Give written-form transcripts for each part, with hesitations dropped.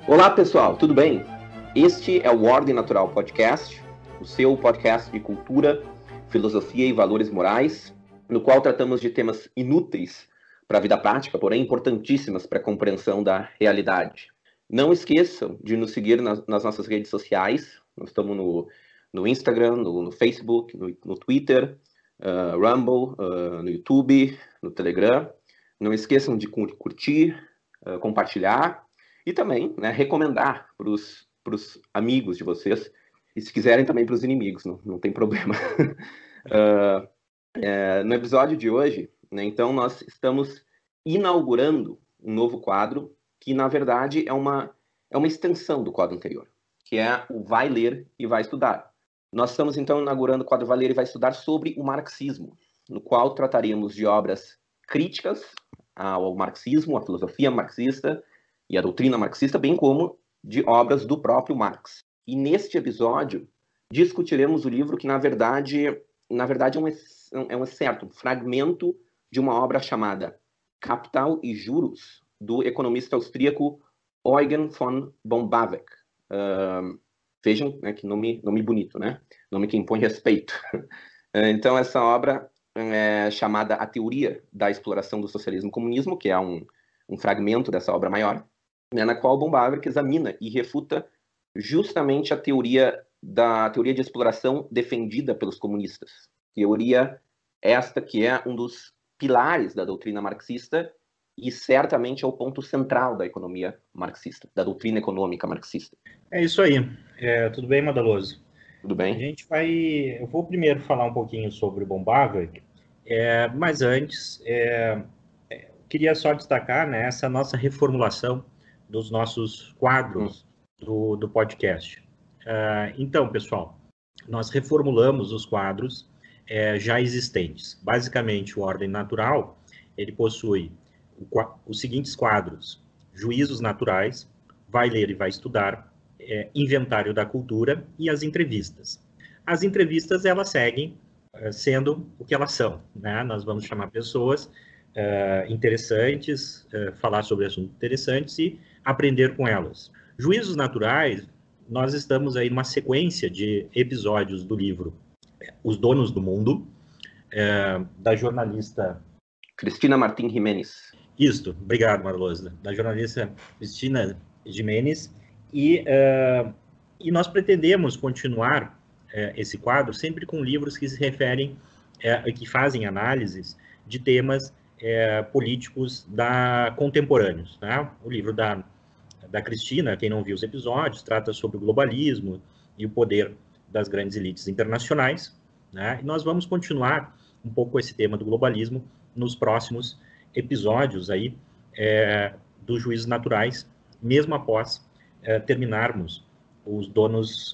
Olá, pessoal, tudo bem? Este é o Ordem Natural Podcast, o seu podcast de cultura, filosofia e valores morais, no qual tratamos de temas inúteis para a vida prática, porém importantíssimas para a compreensão da realidade. Não esqueçam de nos seguir nas nossas redes sociais. Nós estamos no Instagram, no Facebook, no Twitter, Rumble, no YouTube, no Telegram. Não esqueçam de curtir, compartilhar e também, né, recomendar para os amigos de vocês, e se quiserem também para os inimigos, não tem problema. No episódio de hoje, né, então, nós estamos inaugurando um novo quadro que, na verdade, é uma extensão do quadro anterior, que é o Vai Ler e Vai Estudar. Nós estamos, então, inaugurando o quadro Vai Ler e Vai Estudar sobre o marxismo, no qual trataríamos de obras críticas ao marxismo, à filosofia marxista e à doutrina marxista, bem como de obras do próprio Marx. E neste episódio, discutiremos o livro que, na verdade é um excerto, um fragmento de uma obra chamada Capital e Juros, do economista austríaco Eugen von Bombaweck. Vejam, né, que nome bonito, né? Nome que impõe respeito. Então, essa obra é chamada A Teoria da Exploração do Socialismo e Comunismo, que é um fragmento dessa obra maior, né, na qual Bombaweck examina e refuta justamente a teoria de exploração defendida pelos comunistas. Teoria esta que é um dos pilares da doutrina marxista e certamente é o ponto central da economia marxista, da doutrina econômica marxista. É isso aí. Tudo bem, Madaloso? Tudo bem? Eu vou primeiro falar um pouquinho sobre o Bombaweck, mas antes, queria só destacar, né, essa nossa reformulação dos nossos quadros do podcast. Então, pessoal, nós reformulamos os quadros já existentes. Basicamente, o Ordem Natural, ele possui os seguintes quadros: Juízos Naturais, Vai Ler e Vai Estudar, Inventário da Cultura e as entrevistas. As entrevistas, elas seguem sendo o que elas são, né? Nós vamos chamar pessoas interessantes, falar sobre assuntos interessantes e aprender com elas. Juízos Naturais, nós estamos aí numa sequência de episódios do livro Os Donos do Mundo, da jornalista Cristina Martín Giménez. Isto, obrigado, Marlosa. Da jornalista Cristina Giménez. E nós pretendemos continuar esse quadro sempre com livros que se referem, que fazem análises de temas políticos contemporâneos. Né? O livro da Cristina, quem não viu os episódios, trata sobre o globalismo e o poder das grandes elites internacionais. Né? E nós vamos continuar um pouco esse tema do globalismo nos próximos episódios aí, dos Juízos Naturais, mesmo após terminarmos os donos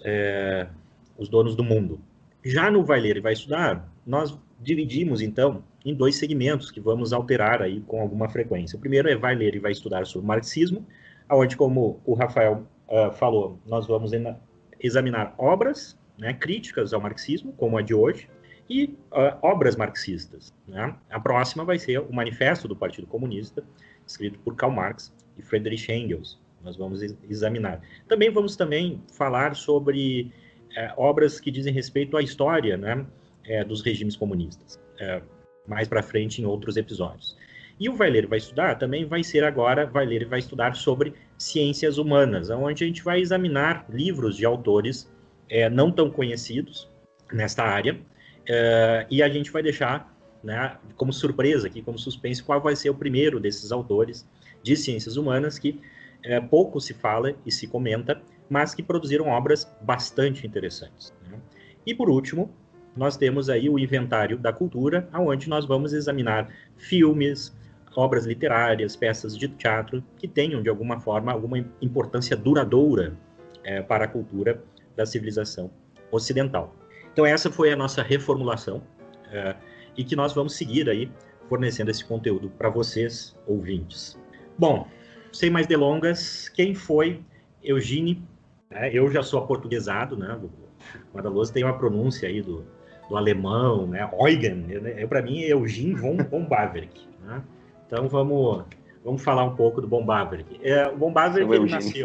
do mundo. Já no Vai Ler e Vai Estudar, nós dividimos, então, em dois segmentos que vamos alterar aí com alguma frequência. O primeiro é Vai Ler e Vai Estudar sobre o marxismo, onde, como o Rafael falou, nós vamos examinar obras, né, críticas ao marxismo, como a de hoje, e obras marxistas. Né? A próxima vai ser o Manifesto do Partido Comunista, escrito por Karl Marx e Friedrich Engels. Nós vamos examinar. Também vamos falar sobre obras que dizem respeito à história, né, dos regimes comunistas, mais para frente em outros episódios. E o Vai Ler e Vai Estudar também vai ser agora, Vai Ler e Vai Estudar sobre ciências humanas, onde a gente vai examinar livros de autores não tão conhecidos nesta área, e a gente vai deixar, né, como surpresa aqui, como suspense, qual vai ser o primeiro desses autores de ciências humanas que pouco se fala e se comenta, mas que produziram obras bastante interessantes. Né? E por último, nós temos aí o Inventário da Cultura, onde nós vamos examinar filmes, obras literárias, peças de teatro que tenham, de alguma forma, alguma importância duradoura para a cultura da civilização ocidental. Então essa foi a nossa reformulação e que nós vamos seguir aí fornecendo esse conteúdo para vocês, ouvintes. Bom, sem mais delongas, quem foi Eugene? Eu já sou aportuguesado, né? O Madaloso tem uma pronúncia aí do alemão, né? Eugen, para mim é Eugene von Bombaweck. Né? Então vamos falar um pouco do Bombaweck. O Bombaweck ele nasceu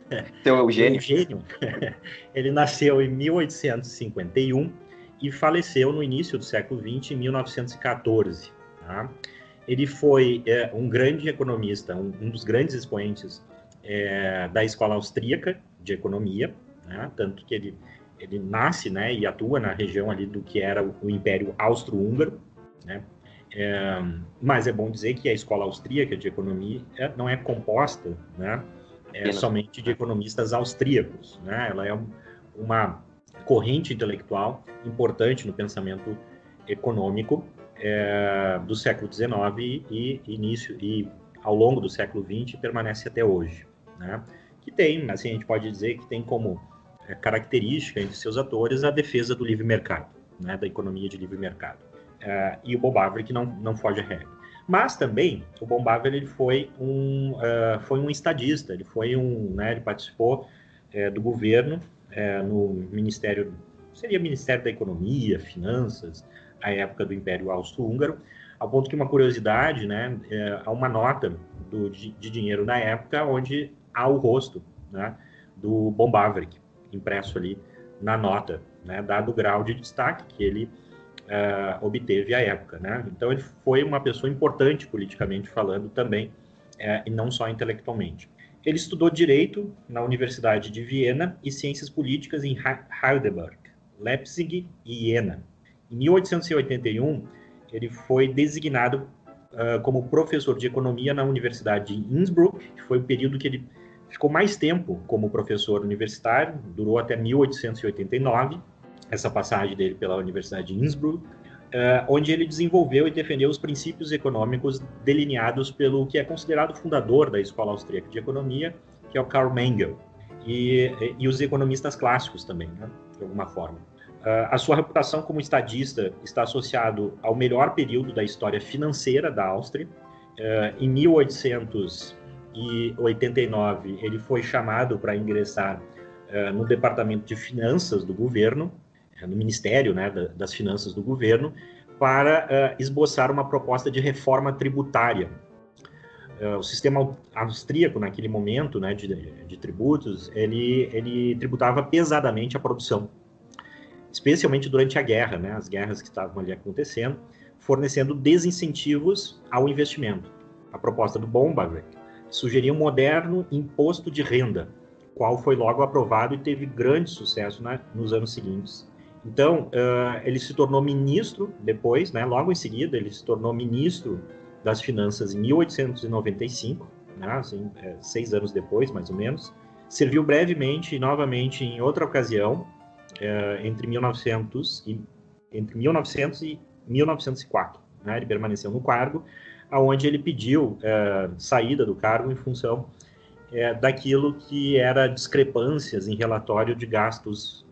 Seu Eugênio. Eugênio. Ele nasceu em 1851 e faleceu no início do século XX, em 1914. Tá? Ele foi um grande economista, um dos grandes expoentes da escola austríaca de economia, né? Tanto que ele nasce, né, e atua na região ali do que era o Império Austro-Húngaro, né? Mas é bom dizer que a escola austríaca de economia não é composta, né, somente de economistas austríacos, né? Ela é uma corrente intelectual importante no pensamento econômico do século XIX e ao longo do século XX permanece até hoje, né? Que tem, assim, a gente pode dizer que tem como característica entre seus atores a defesa do livre mercado, né, da economia de livre mercado. E o Bob Haverick não foge à regra. Mas também o Bob Haverick ele foi um estadista, ele participou do governo no Ministério, seria Ministério da Economia, Finanças, à época do Império Austro-Húngaro, ao ponto que uma curiosidade, né, há uma nota de dinheiro na época onde há o rosto, né, do Bob Haverick impresso ali na nota, né, dado o grau de destaque que ele obteve à época, né? Então ele foi uma pessoa importante politicamente falando também, e não só intelectualmente. Ele estudou Direito na Universidade de Viena e Ciências Políticas em Heidelberg, Leipzig e Jena. Em 1881, ele foi designado como professor de Economia na Universidade de Innsbruck, que foi o período que ele ficou mais tempo como professor universitário, durou até 1889, essa passagem dele pela Universidade de Innsbruck, onde ele desenvolveu e defendeu os princípios econômicos delineados pelo que é considerado o fundador da Escola Austríaca de Economia, que é o Karl Mengel, e os economistas clássicos também, né, de alguma forma. A sua reputação como estadista está associado ao melhor período da história financeira da Áustria. Em 1889, ele foi chamado para ingressar no Departamento de Finanças do governo, no Ministério, né, das Finanças do governo, para esboçar uma proposta de reforma tributária. O sistema austríaco, naquele momento, né, de tributos, ele tributava pesadamente a produção, especialmente durante a guerra, né, as guerras que estavam ali acontecendo, fornecendo desincentivos ao investimento. A proposta do Bob Haverick sugeria um moderno imposto de renda, qual foi logo aprovado e teve grande sucesso, né, nos anos seguintes. Então, ele se tornou ministro depois, né, logo em seguida, ele se tornou ministro das Finanças em 1895, né, assim, 6 anos depois, mais ou menos. Serviu brevemente e novamente em outra ocasião, entre 1900 e 1904. Né, ele permaneceu no cargo, onde ele pediu saída do cargo em função daquilo que era discrepâncias em relatório de gastos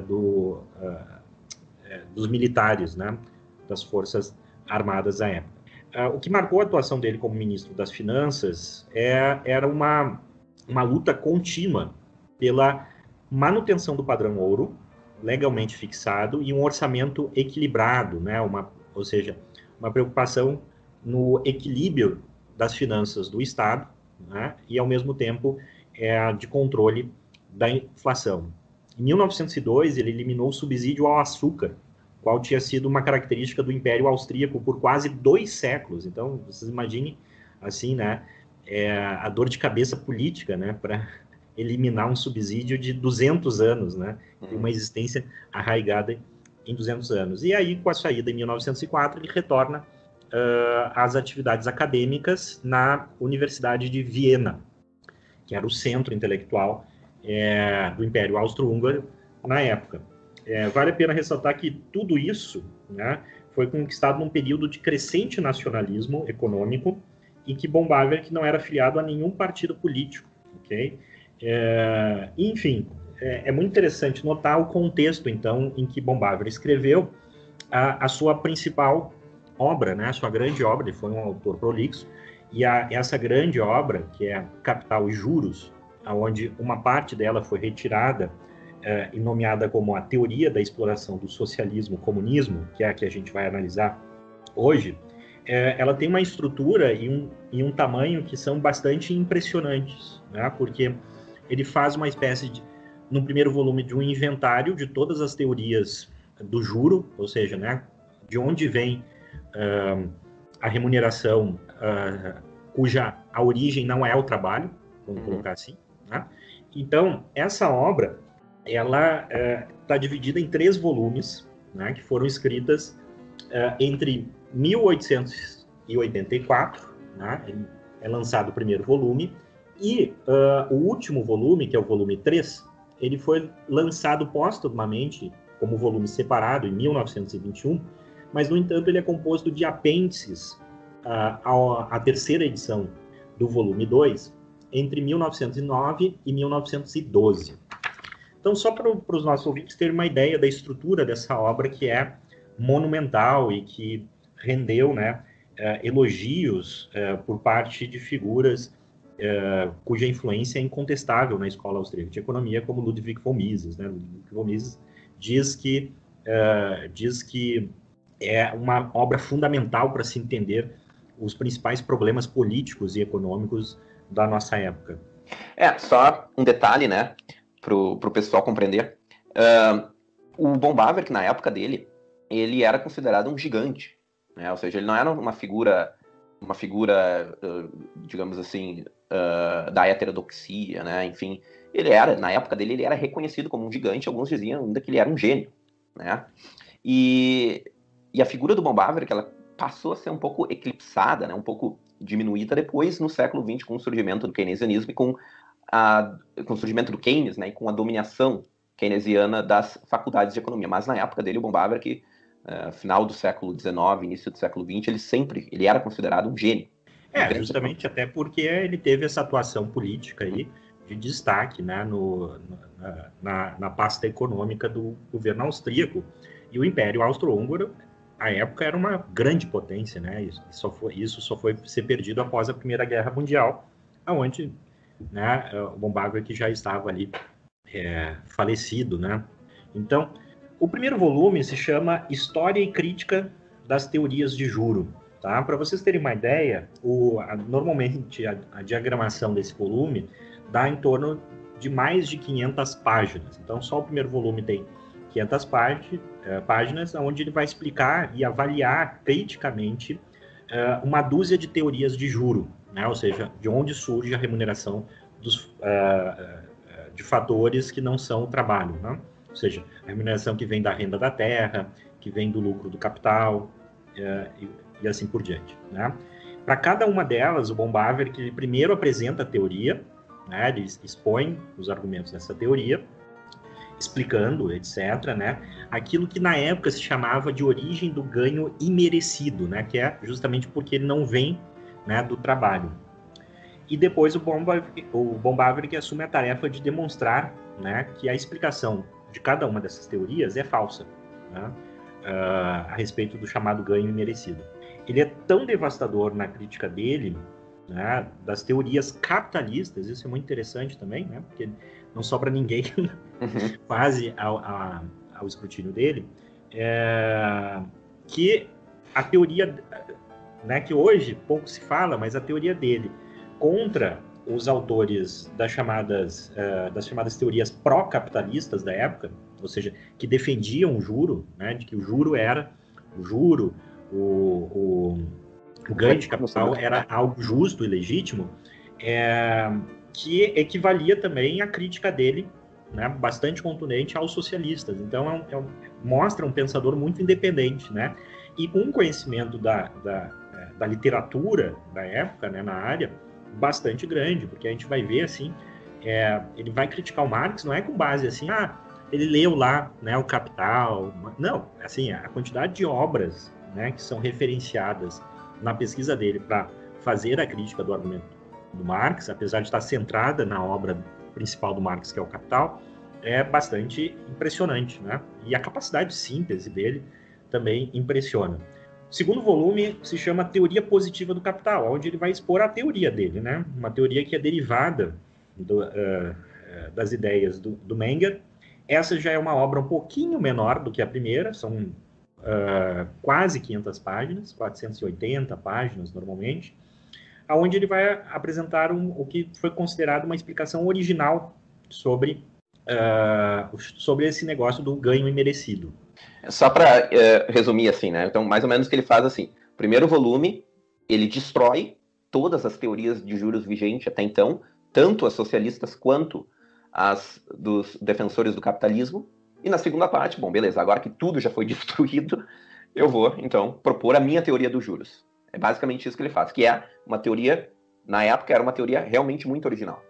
dos militares, né, das Forças Armadas à época. O que marcou a atuação dele como ministro das Finanças era uma luta contínua pela manutenção do padrão ouro, legalmente fixado, e um orçamento equilibrado, né, ou seja, uma preocupação no equilíbrio das finanças do Estado, né, e, ao mesmo tempo, de controle da inflação. Em 1902, ele eliminou o subsídio ao açúcar, qual tinha sido uma característica do Império Austríaco por quase 2 séculos. Então, vocês imaginem, assim, né, a dor de cabeça política, né, para eliminar um subsídio de 200 anos, né, de uma existência arraigada em 200 anos. E aí, com a saída em 1904, ele retorna às atividades acadêmicas na Universidade de Viena, que era o centro intelectual do Império Austro-Húngaro na época. Vale a pena ressaltar que tudo isso, né, foi conquistado num período de crescente nacionalismo econômico e que Bob Haverick não era afiliado a nenhum partido político. Okay? Enfim, é muito interessante notar o contexto, então, em que Bob Haverick escreveu a sua principal obra, né, a sua grande obra. Ele foi um autor prolixo, e essa grande obra, que é Capital e Juros, onde uma parte dela foi retirada e nomeada como a Teoria da Exploração do Socialismo-Comunismo, que é a que a gente vai analisar hoje, ela tem uma estrutura e um tamanho que são bastante impressionantes, né, porque ele faz uma espécie de, no primeiro volume, de um inventário de todas as teorias do juro, ou seja, né, de onde vem a remuneração cuja a origem não é o trabalho, vamos colocar assim, né? Então, essa obra, ela está dividida em 3 volumes, né, que foram escritas entre 1884, né, é lançado o primeiro volume, e o último volume, que é o volume 3, ele foi lançado póstumamente como volume separado em 1921, mas, no entanto, ele é composto de apêndices à terceira edição do volume 2, entre 1909 e 1912. Então, só para os nossos ouvintes terem uma ideia da estrutura dessa obra, que é monumental e que rendeu, né, elogios por parte de figuras cuja influência é incontestável na escola austríaca de economia, como Ludwig von Mises, né? Ludwig von Mises diz que é uma obra fundamental para se entender os principais problemas políticos e econômicos da nossa época. Só um detalhe, né, pro pessoal compreender. O von Bawerk, na época dele, ele era considerado um gigante, né? Ou seja, ele não era uma figura, digamos assim, da heterodoxia, né? Enfim, na época dele, ele era reconhecido como um gigante. Alguns diziam ainda que ele era um gênio, né? E a figura do von Bawerk, ela passou a ser um pouco eclipsada, né? Um pouco diminuída depois, no século XX, com o surgimento do keynesianismo e com o surgimento do Keynes, né? E com a dominação keynesiana das faculdades de economia. Mas na época dele, o von Bawerk, final do século XIX, início do século XX, ele era considerado um gênio. Justamente até porque ele teve essa atuação política aí de destaque, né, na pasta econômica do governo austríaco. E o Império Austro-Húngaro, à época, era uma grande potência, né? Isso só foi ser perdido após a Primeira Guerra Mundial, onde, né, o von Bawerk já estava ali falecido, né? Então, o primeiro volume se chama História e Crítica das Teorias de Juro. Tá? Para vocês terem uma ideia, normalmente a diagramação desse volume dá em torno de mais de 500 páginas. Então, só o primeiro volume tem 500 páginas, onde ele vai explicar e avaliar criticamente uma dúzia de teorias de juro, né? Ou seja, de onde surge a remuneração de fatores que não são o trabalho, né? Ou seja, a remuneração que vem da renda da terra, que vem do lucro do capital, e assim por diante, né? Para cada uma delas, o von Bawerk ele primeiro apresenta a teoria, né? Ele expõe os argumentos dessa teoria, explicando, etc., né? Aquilo que na época se chamava de origem do ganho imerecido, né? Que é justamente porque ele não vem, né, do trabalho. E depois o von Bawerk assume a tarefa de demonstrar, né, que a explicação de cada uma dessas teorias é falsa, né? A respeito do chamado ganho imerecido. Ele é tão devastador na crítica dele, né, das teorias capitalistas, isso é muito interessante também, né, porque não sobra ninguém quase ao escrutínio dele, que a teoria, né, que hoje pouco se fala, mas a teoria dele contra os autores das chamadas teorias pró-capitalistas da época, ou seja, que defendiam o juro, né, de que o juro era o ganho de capital era algo justo e legítimo, que equivalia também à crítica dele, né, bastante contundente aos socialistas. Então, mostra um pensador muito independente, né, e com um conhecimento da literatura da época, né, na área, bastante grande, porque a gente vai ver, assim, ele vai criticar o Marx, não é com base, assim, ele leu lá, né, o Capital, não, assim, a quantidade de obras, né, que são referenciadas na pesquisa dele para fazer a crítica do argumento do Marx, apesar de estar centrada na obra principal do Marx, que é o Capital, é bastante impressionante, né? E a capacidade de síntese dele também impressiona. O segundo volume se chama Teoria Positiva do Capital, onde ele vai expor a teoria dele, né? Uma teoria que é derivada das ideias do Menger. Essa já é uma obra um pouquinho menor do que a primeira, são quase 500 páginas, 480 páginas normalmente, onde ele vai apresentar o que foi considerado uma explicação original sobre esse negócio do ganho imerecido. Só para resumir assim, né? Então, mais ou menos o que ele faz assim. Primeiro volume, ele destrói todas as teorias de juros vigentes até então, tanto as socialistas quanto as dos defensores do capitalismo. E na segunda parte, bom, beleza, agora que tudo já foi destruído, eu vou, então, propor a minha teoria dos juros. É basicamente isso que ele faz, que é uma teoria, na época, era uma teoria realmente muito original.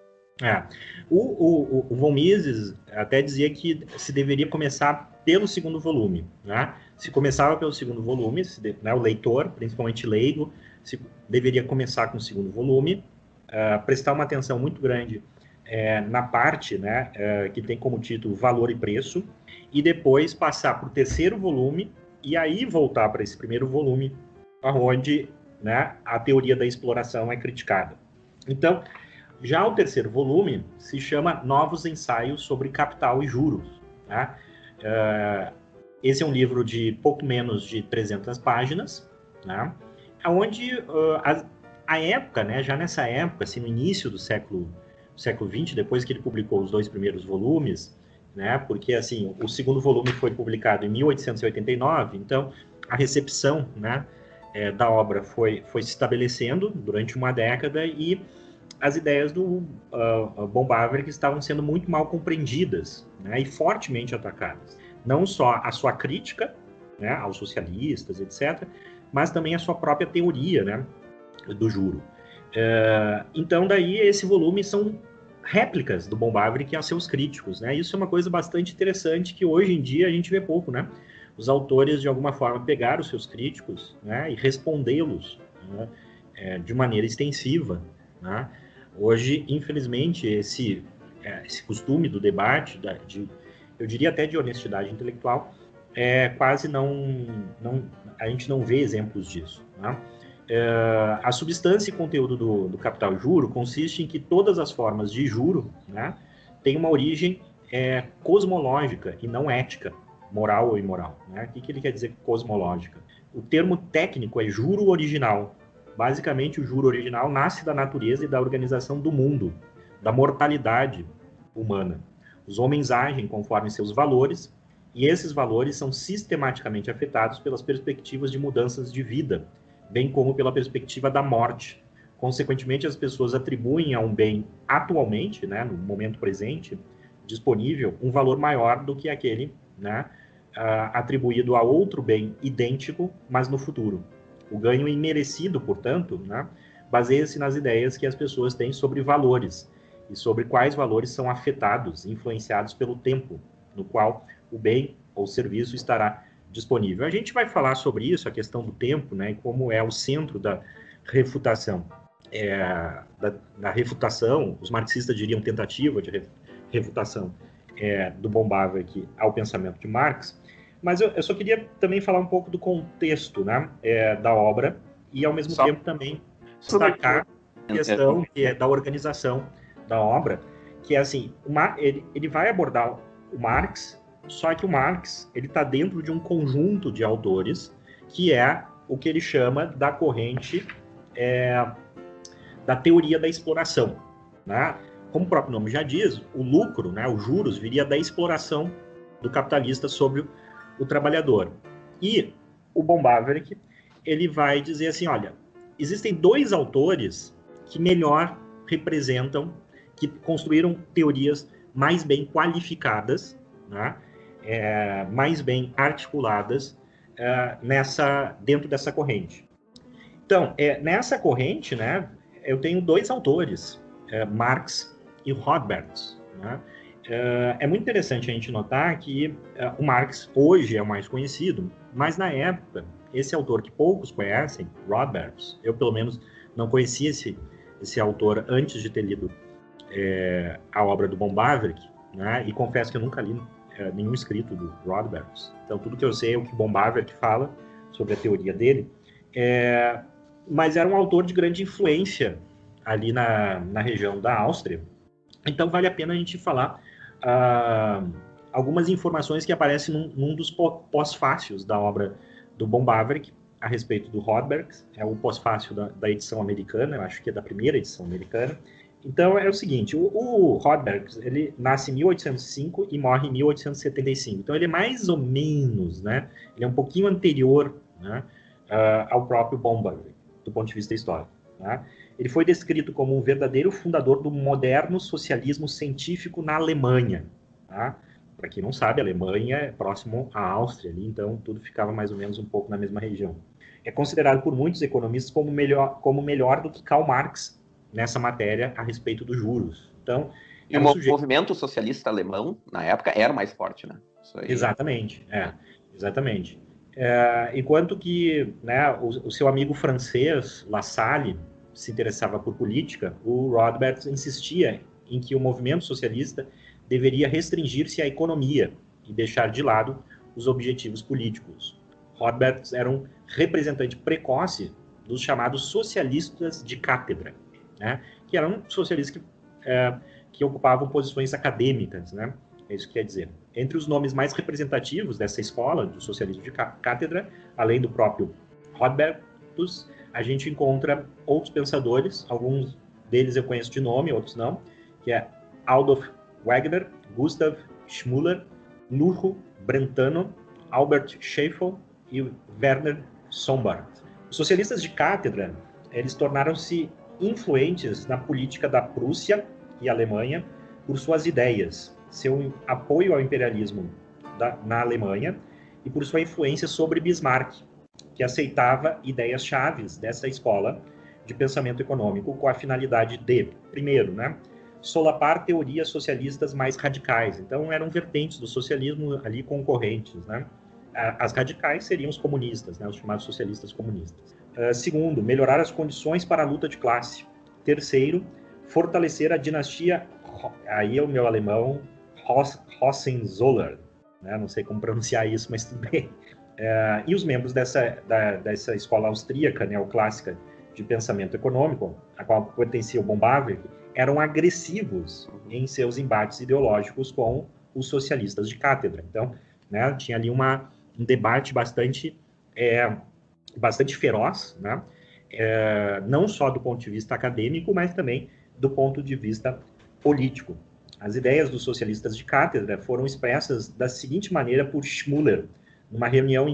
O von Mises até dizia que se deveria começar pelo segundo volume, né? Se começava pelo segundo volume, né, o leitor, principalmente leigo, deveria começar com o segundo volume, prestar uma atenção muito grande na parte, né, que tem como título Valor e Preço, e depois passar para o terceiro volume e aí voltar para esse primeiro volume, onde, né, a teoria da exploração é criticada. Então, já o terceiro volume se chama Novos Ensaios sobre Capital e Juros. Né? Esse é um livro de pouco menos de 300 páginas, né? Onde a época, né, já nessa época, assim, no início do século XX, depois que ele publicou os 2 primeiros volumes, né, porque assim, o segundo volume foi publicado em 1889, então a recepção, né, da obra foi se estabelecendo durante uma década e as ideias do von Bavarick estavam sendo muito mal compreendidas, né, e fortemente atacadas. Não só a sua crítica, né, aos socialistas, etc., mas também a sua própria teoria, né, do juro. Então, daí, esse volume são réplicas do von Bavarick a seus críticos, né? Isso é uma coisa bastante interessante que hoje em dia a gente vê pouco, né? Os autores, de alguma forma, pegaram os seus críticos, né, e respondê-los, né, de maneira extensiva, né? Hoje, infelizmente, esse costume do debate, eu diria até de honestidade intelectual, quase a gente não vê exemplos disso, né? A substância e conteúdo do capital e juro consiste em que todas as formas de juro, né, têm uma origem cosmológica e não ética, moral ou imoral. Né? O que ele quer dizer cosmológica? O termo técnico é juro original. Basicamente, o juro original nasce da natureza e da organização do mundo, da mortalidade humana. Os homens agem conforme seus valores, e esses valores são sistematicamente afetados pelas perspectivas de mudanças de vida, bem como pela perspectiva da morte. Consequentemente, as pessoas atribuem a um bem atualmente, né, no momento presente, disponível, um valor maior do que aquele, né, atribuído a outro bem idêntico, mas no futuro. O ganho imerecido, portanto, né, baseia-se nas ideias que as pessoas têm sobre valores e sobre quais valores são afetados, influenciados pelo tempo no qual o bem ou serviço estará disponível. A gente vai falar sobre isso, a questão do tempo, né, e como é o centro da refutação. Da refutação, os marxistas diriam tentativa de refutação do von Bavarick ao pensamento de Marx, mas eu só queria também falar um pouco do contexto, né, da obra e, ao mesmo tempo, também destacar a questão da organização da obra, que é assim, ele vai abordar o Marx, só que o Marx ele está dentro de um conjunto de autores que é o que ele chama da corrente da teoria da exploração, né? Como o próprio nome já diz, o lucro, né, os juros, viria da exploração do capitalista sobre o trabalhador. E o von Bavarick, ele vai dizer assim, olha, existem 2 autores que melhor representam, que construíram teorias mais bem qualificadas, né, mais bem articuladas dentro dessa corrente. Então, nessa corrente, né, eu tenho 2 autores, Marx e Rothbard. Né? É muito interessante a gente notar que o Marx hoje é o mais conhecido, mas na época, esse autor que poucos conhecem, Rothbard, eu pelo menos não conhecia esse autor antes de ter lido a obra do von Bavarick, né? E confesso que eu nunca li nenhum escrito do Rothbard. Então, tudo que eu sei é o que von Bavarick fala sobre a teoria dele, mas era um autor de grande influência ali na região da Áustria. Então, vale a pena a gente falar algumas informações que aparecem num dos pós-fácios da obra do von Bavarick, a respeito do Rothbard, é o pós-fácil da edição americana, eu acho que é da primeira edição americana. Então, é o seguinte, o Rothbard, ele nasce em 1805 e morre em 1875. Então, ele é mais ou menos, né, ele é um pouquinho anterior, né, ao próprio Bombardier, do ponto de vista histórico. Né? Ele foi descrito como um verdadeiro fundador do moderno socialismo científico na Alemanha. Tá? Para quem não sabe, a Alemanha é próximo à Áustria, ali, então tudo ficava mais ou menos um pouco na mesma região. É considerado por muitos economistas como melhor do que Karl Marx nessa matéria a respeito dos juros. Então, e o movimento socialista alemão, na época, era mais forte, né? Isso aí... Exatamente, exatamente. Enquanto que, né, o seu amigo francês, Lassalle, se interessava por política, o Rothbard insistia em que o movimento socialista deveria restringir-se à economia e deixar de lado os objetivos políticos. Rothbard era um representante precoce dos chamados socialistas de cátedra, né? Que eram socialistas que ocupavam posições acadêmicas, né? É isso que quer dizer. Entre os nomes mais representativos dessa escola do socialismo de cátedra, além do próprio Rothbard, a gente encontra outros pensadores, alguns deles eu conheço de nome, outros não, que é Adolf Wagner, Gustav Schmuller, Luro Brentano, Albert Scheffel e Werner Sombart. Os socialistas de cátedra, eles tornaram-se influentes na política da Prússia e Alemanha por suas ideias, seu apoio ao imperialismo na Alemanha e por sua influência sobre Bismarck, que aceitava ideias chaves dessa escola de pensamento econômico com a finalidade de, primeiro, né, solapar teorias socialistas mais radicais. Então, eram vertentes do socialismo ali concorrentes, né? As radicais seriam os comunistas, né, os chamados socialistas comunistas. Segundo, melhorar as condições para a luta de classe. Terceiro, fortalecer a dinastia, aí é o meu alemão, Hohenzollern, né? Não sei como pronunciar isso, mas tudo bem. E os membros dessa escola austríaca, neoclássica de pensamento econômico, a qual pertencia o Bombardier, eram agressivos em seus embates ideológicos com os socialistas de cátedra. Então, né, tinha ali um debate bastante feroz, né? Não só do ponto de vista acadêmico, mas também do ponto de vista político. As ideias dos socialistas de cátedra foram expressas da seguinte maneira por Schmuller, numa reunião em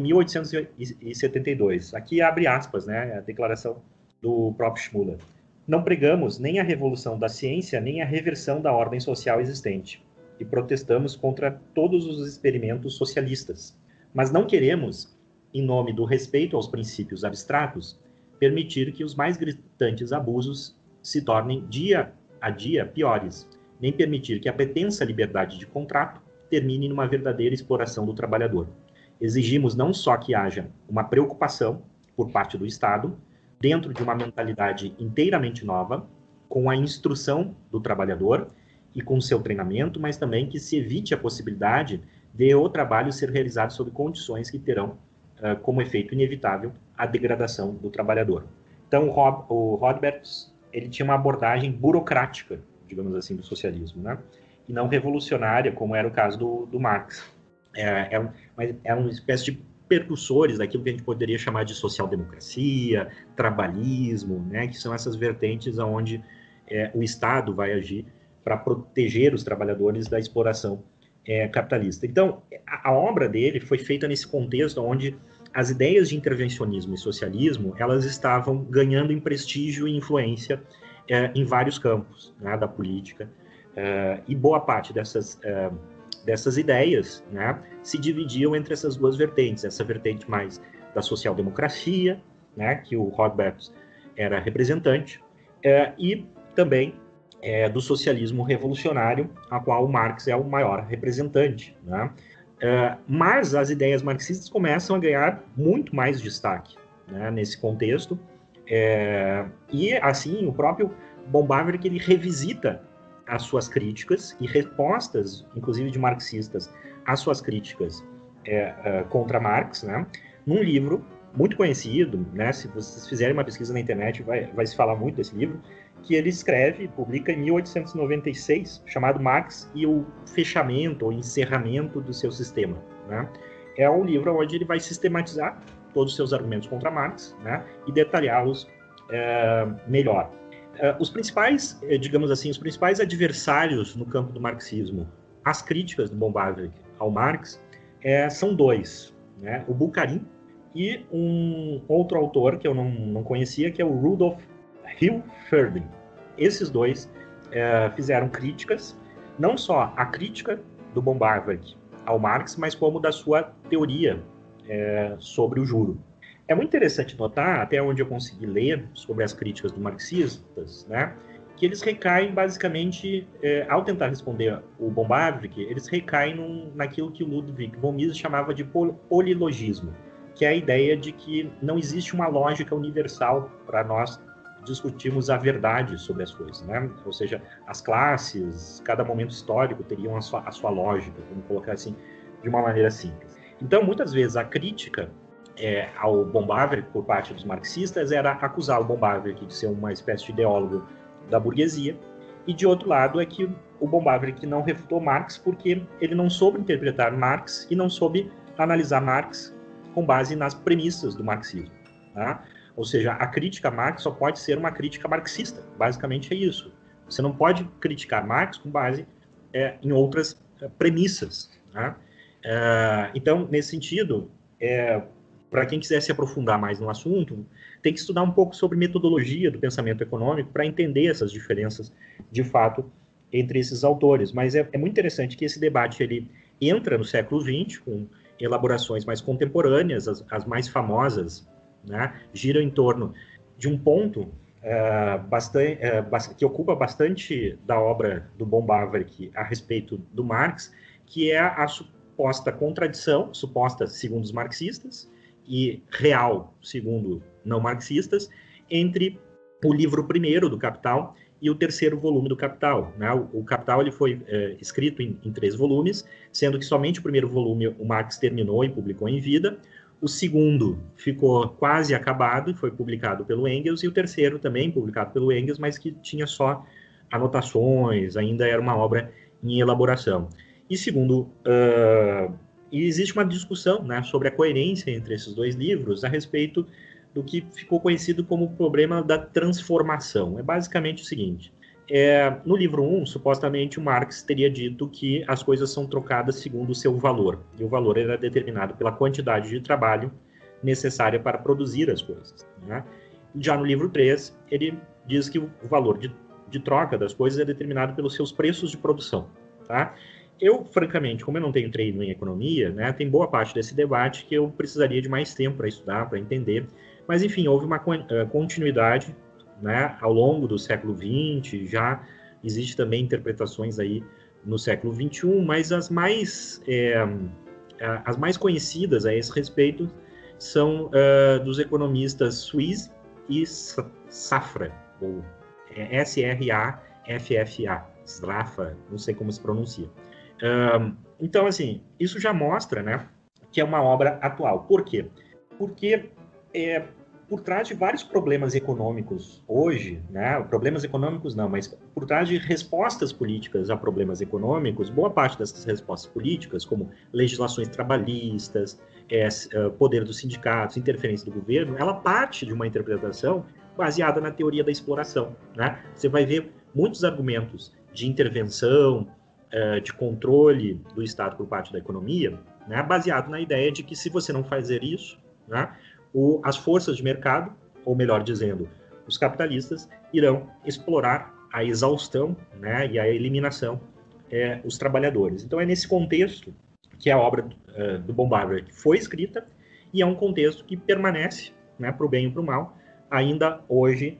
1872. Aqui abre aspas, né, a declaração do próprio Schmuller. Não pregamos nem a revolução da ciência, nem a reversão da ordem social existente, e protestamos contra todos os experimentos socialistas. Mas não queremos, em nome do respeito aos princípios abstratos, permitir que os mais gritantes abusos se tornem dia a dia piores, nem permitir que a pretensa liberdade de contrato termine numa verdadeira exploração do trabalhador. Exigimos não só que haja uma preocupação por parte do Estado, dentro de uma mentalidade inteiramente nova, com a instrução do trabalhador e com seu treinamento, mas também que se evite a possibilidade de o trabalho ser realizado sob condições que terão como efeito inevitável a degradação do trabalhador. Então, o Rothbard, ele tinha uma abordagem burocrática, digamos assim, do socialismo, né? E não revolucionária, como era o caso do Marx. É uma espécie de percussores daquilo que a gente poderia chamar de social-democracia, trabalhismo, né? Que são essas vertentes onde o Estado vai agir para proteger os trabalhadores da exploração capitalista. Então, a obra dele foi feita nesse contexto onde as ideias de intervencionismo e socialismo, elas estavam ganhando em prestígio e influência em vários campos, né, da política, e boa parte dessas ideias, né, se dividiam entre essas duas vertentes, essa vertente mais da social-democracia, né, que o Rothbard era representante, e também do socialismo revolucionário, a qual o Marx é o maior representante, né? Mas as ideias marxistas começam a ganhar muito mais destaque, né, nesse contexto, e assim o próprio Bombardier, que ele revisita as suas críticas e respostas, inclusive de marxistas, às suas críticas contra Marx, né, num livro muito conhecido, né, se vocês fizerem uma pesquisa na internet, vai se falar muito desse livro, que ele escreve e publica em 1896, chamado Marx e o Fechamento ou Encerramento do Seu Sistema. Né? É um livro onde ele vai sistematizar todos os seus argumentos contra Marx, né, e detalhá-los melhor. Os principais, digamos assim, os principais adversários no campo do marxismo, as críticas do Böhm-Bawerk ao Marx, são dois, né, o Bukharin e um outro autor que eu não conhecia, que é o Rudolf Hilferding. Esses dois fizeram críticas, não só a crítica do Böhm-Bawerk ao Marx, mas como da sua teoria sobre o juro. É muito interessante notar, até onde eu consegui ler sobre as críticas dos marxistas, né, que eles recaem basicamente, ao tentar responder o Böhm-Bawerk, eles recaem naquilo que o Ludwig von Mises chamava de polilogismo, que é a ideia de que não existe uma lógica universal para nós discutirmos a verdade sobre as coisas, né? Ou seja, as classes, cada momento histórico teriam a sua lógica, vamos colocar assim, de uma maneira simples. Então, muitas vezes, a crítica ao Böhm-Bawerk por parte dos marxistas era acusar o Böhm-Bawerk de ser uma espécie de ideólogo da burguesia, e de outro lado é que o Böhm-Bawerk não refutou Marx porque ele não soube interpretar Marx e não soube analisar Marx com base nas premissas do marxismo, tá? Ou seja, a crítica a Marx só pode ser uma crítica marxista, basicamente é isso. Você não pode criticar Marx com base em outras premissas, tá? Então, nesse sentido, para quem quiser se aprofundar mais no assunto, tem que estudar um pouco sobre metodologia do pensamento econômico para entender essas diferenças, de fato, entre esses autores. Mas é muito interessante que esse debate ele entra no século XX, com elaborações mais contemporâneas, as mais famosas, né, giram em torno de um ponto que ocupa bastante da obra do Böhm-Bawerk a respeito do Marx, que é a suposta contradição, suposta segundo os marxistas, e real, segundo não marxistas, entre o livro primeiro do Capital e o terceiro volume do Capital, né? O Capital ele foi escrito em 3 volumes, sendo que somente o primeiro volume o Marx terminou e publicou em vida, o segundo ficou quase acabado e foi publicado pelo Engels, e o terceiro também publicado pelo Engels, mas que tinha só anotações, ainda era uma obra em elaboração. E segundo... E existe uma discussão, né, sobre a coerência entre esses 2 livros a respeito do que ficou conhecido como o problema da transformação. É basicamente o seguinte: no livro 1, supostamente o Marx teria dito que as coisas são trocadas segundo o seu valor, e o valor era determinado pela quantidade de trabalho necessária para produzir as coisas, né? Já no livro 3, ele diz que o valor de troca das coisas é determinado pelos seus preços de produção, tá? Eu, francamente, como eu não tenho treino em economia, né, tem boa parte desse debate que eu precisaria de mais tempo para estudar, para entender. Mas, enfim, houve uma continuidade, né, ao longo do século XX, já existe também interpretações aí no século XXI, mas as mais conhecidas a esse respeito são dos economistas Suisse e Safra, ou S-R-A-F-F-A, Sraffa, não sei como se pronuncia. Então, assim, isso já mostra, né, que é uma obra atual. Por quê? Porque por trás de vários problemas econômicos hoje, né, problemas econômicos não, mas por trás de respostas políticas a problemas econômicos, boa parte dessas respostas políticas, como legislações trabalhistas, poder dos sindicatos, interferência do governo, ela parte de uma interpretação baseada na teoria da exploração, né? Você vai ver muitos argumentos de intervenção, de controle do Estado por parte da economia, né, baseado na ideia de que se você não fazer isso, né, as forças de mercado, ou melhor dizendo, os capitalistas, irão explorar a exaustão, né, e a eliminação os trabalhadores. Então é nesse contexto que a obra do Böhm-Bawerk foi escrita, e é um contexto que permanece, né, para o bem e para o mal, ainda hoje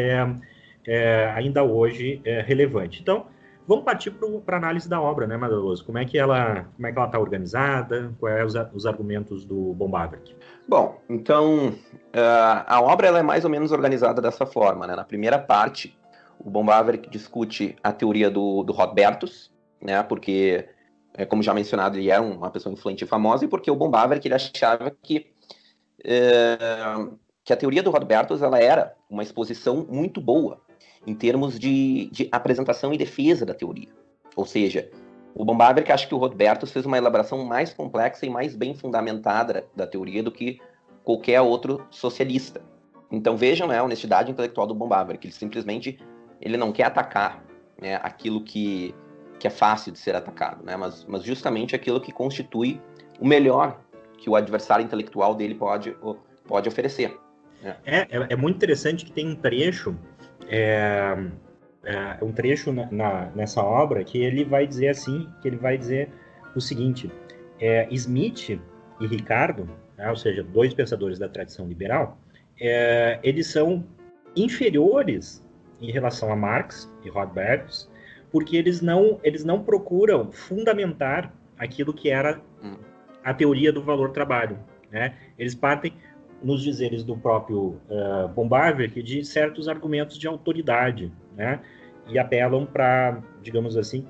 relevante. Então, vamos partir para a análise da obra, né, Madaloso? Como é que ela está organizada? Quais são os argumentos do Böhm-Bawerk? Bom, então, a obra ela é mais ou menos organizada dessa forma, né? Na primeira parte, o Böhm-Bawerk discute a teoria do Rothbertus, né? Porque, como já mencionado, ele era uma pessoa influente e famosa, e porque o Böhm-Bawerk ele achava que a teoria do Rothbertus ela era uma exposição muito boa em termos de apresentação e defesa da teoria. Ou seja, o Böhm-Bawerk acha que o Rothbertus fez uma elaboração mais complexa e mais bem fundamentada da teoria do que qualquer outro socialista. Então vejam, né, a honestidade intelectual do Bombaver, que ele simplesmente não quer atacar, né, aquilo que é fácil de ser atacado, né, mas justamente aquilo que constitui o melhor que o adversário intelectual dele pode oferecer. Né? É muito interessante que tem um trecho, nessa obra que ele vai dizer assim, que ele vai dizer o seguinte: Smith e Ricardo, né, ou seja, dois pensadores da tradição liberal, eles são inferiores em relação a Marx e Rothbard, porque eles não procuram fundamentar aquilo que era a teoria do valor-trabalho. Né? Eles partem, nos dizeres do próprio Bombaver, de certos argumentos de autoridade, né? E apelam para, digamos assim,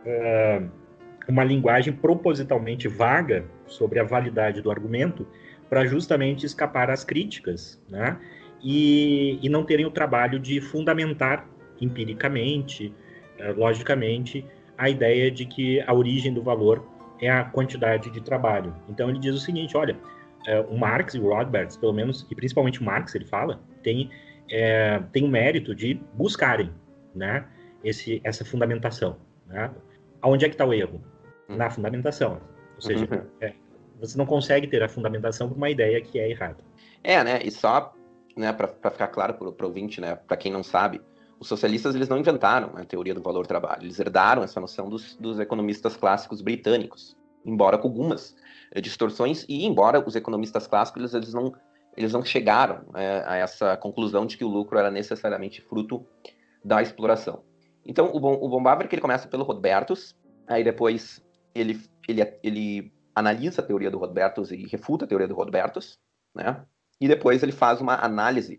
uma linguagem propositalmente vaga sobre a validade do argumento, para justamente escapar às críticas, né? E não terem o trabalho de fundamentar empiricamente, logicamente, a ideia de que a origem do valor é a quantidade de trabalho. Então ele diz o seguinte: olha, o Marx e o Rothbard, pelo menos, e principalmente o Marx, ele fala, tem o mérito de buscarem, né, essa fundamentação. Né? Aonde é que está o erro? Na fundamentação. Ou seja, você não consegue ter a fundamentação por uma ideia que é errada. Né? E só, né, para ficar claro para o ouvinte, né, para quem não sabe, os socialistas eles não inventaram a teoria do valor-trabalho. Eles herdaram essa noção dos economistas clássicos britânicos, embora com algumas distorções, e embora os economistas clássicos eles não chegaram a essa conclusão de que o lucro era necessariamente fruto da exploração. Então, o Bombaver, que ele começa pelo Rodbertus, aí depois ele analisa a teoria do Rodbertus e refuta a teoria do Rodbertus, né? E depois ele faz uma análise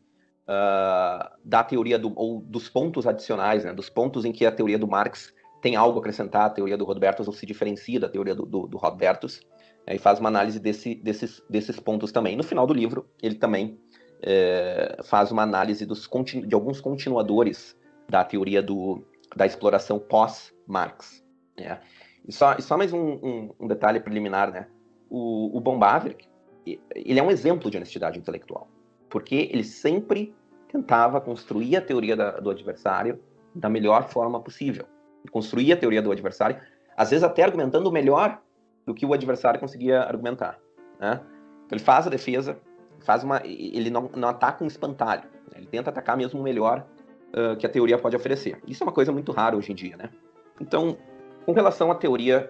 da teoria ou dos pontos adicionais, né? Dos pontos em que a teoria do Marx tem algo a acrescentar à teoria do Rodbertus ou se diferencia da teoria do Rodbertus, e faz uma análise desses pontos também. No final do livro, ele também faz uma análise de alguns continuadores da teoria da exploração pós-Marx. Né? E só mais um detalhe preliminar, né? O Bombaver, ele é um exemplo de honestidade intelectual, porque ele sempre tentava construir a teoria do adversário da melhor forma possível. Ele construía a teoria do adversário, às vezes até argumentando melhor do que o adversário conseguia argumentar. Né? Então ele faz a defesa, ele não ataca um espantalho, né? Ele tenta atacar mesmo o melhor que a teoria pode oferecer. Isso é uma coisa muito rara hoje em dia, né? Então, com relação à teoria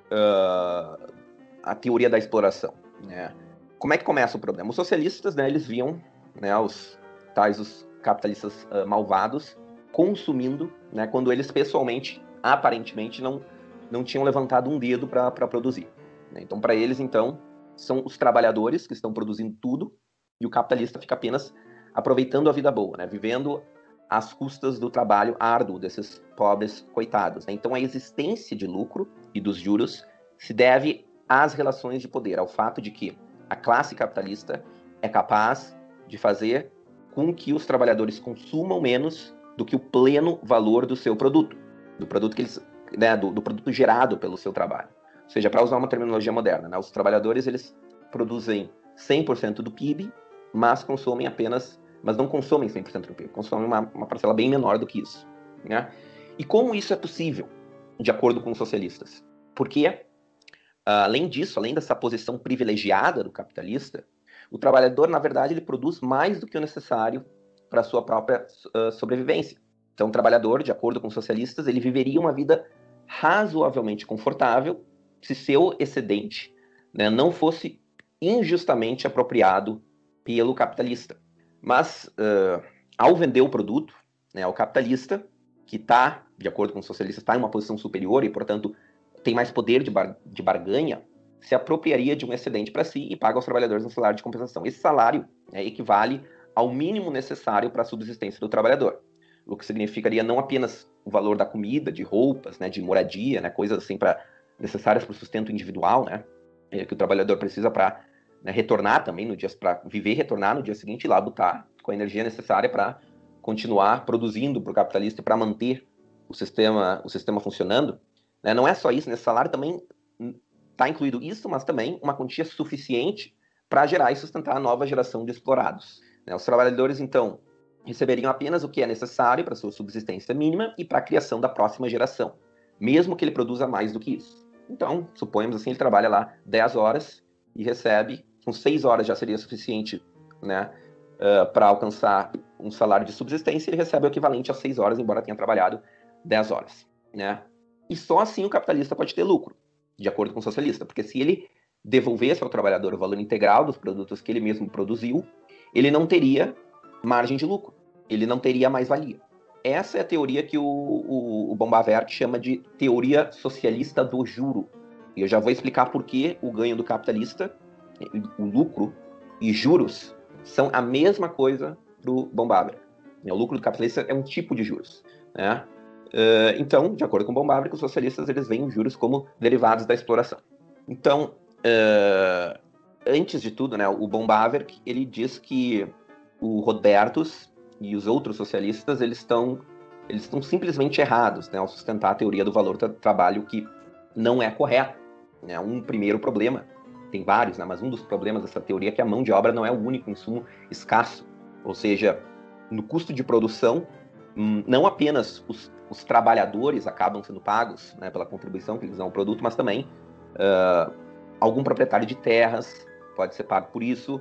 da exploração, né? Como é que começa o problema? Os socialistas, né, eles viam, né, os capitalistas malvados consumindo, né, quando eles pessoalmente, aparentemente, não tinham levantado um dedo para produzir. Né? Então, para eles, são os trabalhadores que estão produzindo tudo e o capitalista fica apenas aproveitando a vida boa, né, vivendo às custas do trabalho árduo desses pobres coitados. Né? Então, a existência de lucro e dos juros se deve às relações de poder, ao fato de que a classe capitalista é capaz de fazer com que os trabalhadores consumam menos do que o pleno valor do seu produto, do produto que eles, né, do produto gerado pelo seu trabalho. Ou seja, para usar uma terminologia moderna, né, os trabalhadores eles produzem 100% do PIB, mas não consomem 100% do PIB, consomem uma parcela bem menor do que isso. Né? E como isso é possível, de acordo com os socialistas? Porque além disso, além dessa posição privilegiada do capitalista, o trabalhador, na verdade, ele produz mais do que o necessário para a sua própria sobrevivência. Então, o trabalhador, de acordo com os socialistas, ele viveria uma vida razoavelmente confortável se seu excedente, né, não fosse injustamente apropriado pelo capitalista. Mas, ao vender o produto, né, ao capitalista, que está, de acordo com os socialistas, está em uma posição superior e, portanto, tem mais poder de barganha, se apropriaria de um excedente para si e paga aos trabalhadores um salário de compensação. Esse salário, né, equivale ao mínimo necessário para a subsistência do trabalhador, o que significaria não apenas o valor da comida, de roupas, né, de moradia, né, coisas assim necessárias para o sustento individual, né, que o trabalhador precisa para, né, retornar também para viver e retornar no dia seguinte e lá botar com a energia necessária para continuar produzindo para o capitalista e para manter o sistema funcionando. Não é só isso, nesse salário também está incluído isso, mas também uma quantia suficiente para gerar e sustentar a nova geração de explorados. Os trabalhadores, então, receberiam apenas o que é necessário para sua subsistência mínima e para a criação da próxima geração, mesmo que ele produza mais do que isso. Então, suponhamos assim, ele trabalha lá 10 horas e recebe, com 6 horas já seria suficiente, né, para alcançar um salário de subsistência, ele recebe o equivalente a 6 horas, embora tenha trabalhado 10 horas. Né? E só assim o capitalista pode ter lucro, de acordo com o socialista, porque se ele devolvesse ao trabalhador o valor integral dos produtos que ele mesmo produziu, ele não teria margem de lucro, ele não teria mais-valia. Essa é a teoria que o Bombaverk chama de teoria socialista do juro. E eu já vou explicar por que o ganho do capitalista, o lucro e juros são a mesma coisa do Bombaverk. O lucro do capitalista é um tipo de juros. Né? Então, de acordo com o Bombaverk, os socialistas eles veem os juros como derivados da exploração. Então, antes de tudo, né, o Bombaverk ele diz que o Robertus e os outros socialistas eles estão simplesmente errados, né, ao sustentar a teoria do valor do trabalho, que não é correta. Né? Um primeiro problema, tem vários, né, mas um dos problemas dessa teoria é que a mão de obra não é o único insumo escasso. Ou seja, no custo de produção, não apenas os trabalhadores acabam sendo pagos, né, pela contribuição que eles dão ao produto, mas também algum proprietário de terras pode ser pago por isso,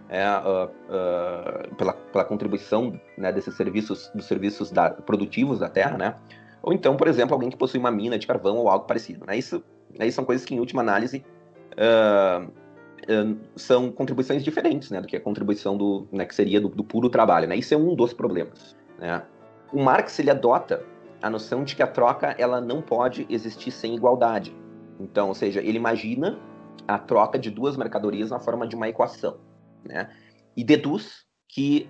pela contribuição, né, dos serviços produtivos da terra, né? Ou então, por exemplo, alguém que possui uma mina de carvão ou algo parecido. Né? Isso são coisas que, em última análise, são contribuições diferentes, né, do que a contribuição né, que seria do puro trabalho. Né? Isso é um dos problemas. Né? O Marx ele adota a noção de que a troca ela não pode existir sem igualdade. Então, ou seja, ele imagina a troca de duas mercadorias na forma de uma equação. Né? E deduz que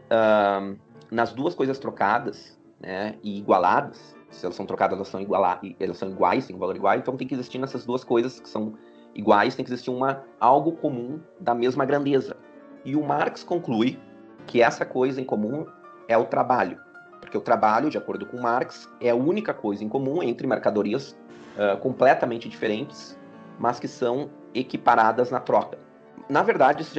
nas duas coisas trocadas, né, e igualadas, se elas são trocadas, elas são iguais, têm um valor igual, então tem que existir nessas duas coisas que são iguais, tem que existir algo comum da mesma grandeza. E o Marx conclui que essa coisa em comum é o trabalho, porque o trabalho, de acordo com Marx, é a única coisa em comum entre mercadorias completamente diferentes, mas que são equiparadas na troca. Na verdade, isso já